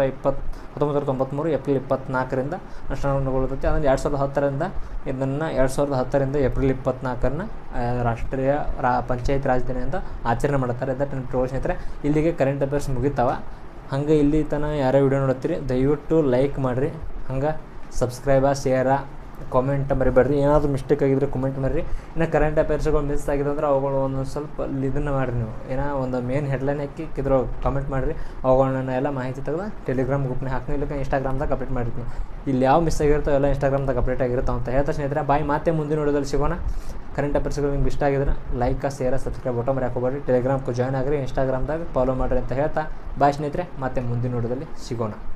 1993 ಏಪ್ರಿಲ್ 24ರಿಂದ ಅನುಷ್ಠಾನಗೊಳ್ಳುತ್ತೆ. ಅದನ್ನು 2010ರಿಂದ ಇದನ್ನು 2010ರಿಂದ ಏಪ್ರಿಲ್ 24ರನ್ನ ರಾಷ್ಟ್ರೀಯ ಪಂಚಾಯತ್ ರಾಜ್ ದಿನದಿಂದ ಆಚರಣೆ ಮಾಡ್ತಾರೆ. ಇದನ್ನು ಸ್ನೇಹಿತರೆ ಇಲ್ಲಿಗೆ ಕರೆಂಟ್ ಅಫೇರ್ಸ್ ಮುಗಿತಾವ. ಹಂಗೆ ಇಲ್ಲಿ ತನಕ ಯಾರೋ ವಿಡಿಯೋ ನೋಡ್ತೀರಿ ದಯವಿಟ್ಟು ಲೈಕ್ ಮಾಡಿರಿ, ಹಂಗೆ ಸಬ್ಸ್ಕ್ರೈಬ, ಶೇರ, ಕಾಮೆಂಟ್ ಮರಿಬೇಡ್ರಿ. ಏನಾದರೂ ಮಿಸ್ಟೇಕ್ ಆಗಿದ್ರೆ ಕಾಮೆಂಟ್ ಮಾಡಿರಿ. ಇನ್ನು ಕರೆಂಟ್ ಅಫೇರ್ಸ್ಗಳು ಮಿಸ್ ಆಗಿದೆ ಅಂದ್ರೆ ಅವುಗಳು ಒಂದೊಂದು ಸ್ವಲ್ಪ ಇದನ್ನು ಮಾಡಿರಿ. ನೀವು ಏನೋ ಒಂದು ಮೇನ್ ಹೆಡ್ಲೈನ್ ಹಾಕಿ ಇದ್ರ ಕಾಮೆಂಟ್ ಮಾಡಿರಿ. ಅವುಗಳನ್ನ ಎಲ್ಲ ಮಾಹಿತಿ ತೆಗೆದು ಟೆಲಿಗ್ರಾಮ್ ಗ್ರೂಪ್ನ ಹಾಕ್ತೀನಿ, ಇಲ್ಲಕ್ಕೆ ಇನ್ಸ್ಟಾಗ್ರಾಮ್ದಾಗ ಅಪ್ಡೇಟ್ ಮಾಡಿರ್ತೀನಿ. ಇಲ್ಲಿ ಯಾವ ಮಿಸ್ ಆಗಿರುತ್ತೋ ಎಲ್ಲ ಇನ್ಸ್ಟಾಗ್ರಾಮ್ದಾಗ ಅಪ್ಡೇಟ್ ಆಗಿರುತ್ತೋ ಅಂತ ಹೇಳ್ತಾ ಸ್ನೇಹಿತರೆ ಬಾಯ್. ಮತ್ತೆ ಮುಂದಿನ ನೋಡೋದಲ್ಲಿ ಸಿಗೋಣ. ಕರೆಂಟ್ ಅಫೇರ್ಸ್ಗಳು ನಿಮ್ಗೆ ಇಷ್ಟ ಆಗಿದ್ರೆ ಲೈಕ್, ಶೇರ್, ಸಬ್ಸ್ಕ್ರೈಬ್ ಬಟನ್ ಮರಿ ಹಾಕೋಬೇಡಿ. ಟೆಲಿಗ್ರಾಮ್ಗೆ ಜಾಯ್ನ್ ಆಗಿರಿ, ಇನ್ಸ್ಟಾಗ್ರಾಮ್ದಾಗ ಫಾಲೋ ಮಾಡಿರಿ ಅಂತ ಹೇಳ್ತಾ ಬಾಯ್ ಸ್ನೇಹಿತರೆ. ಮತ್ತೆ ಮುಂದಿನ ನೋಡೋದಲ್ಲಿ ಸಿಗೋಣ.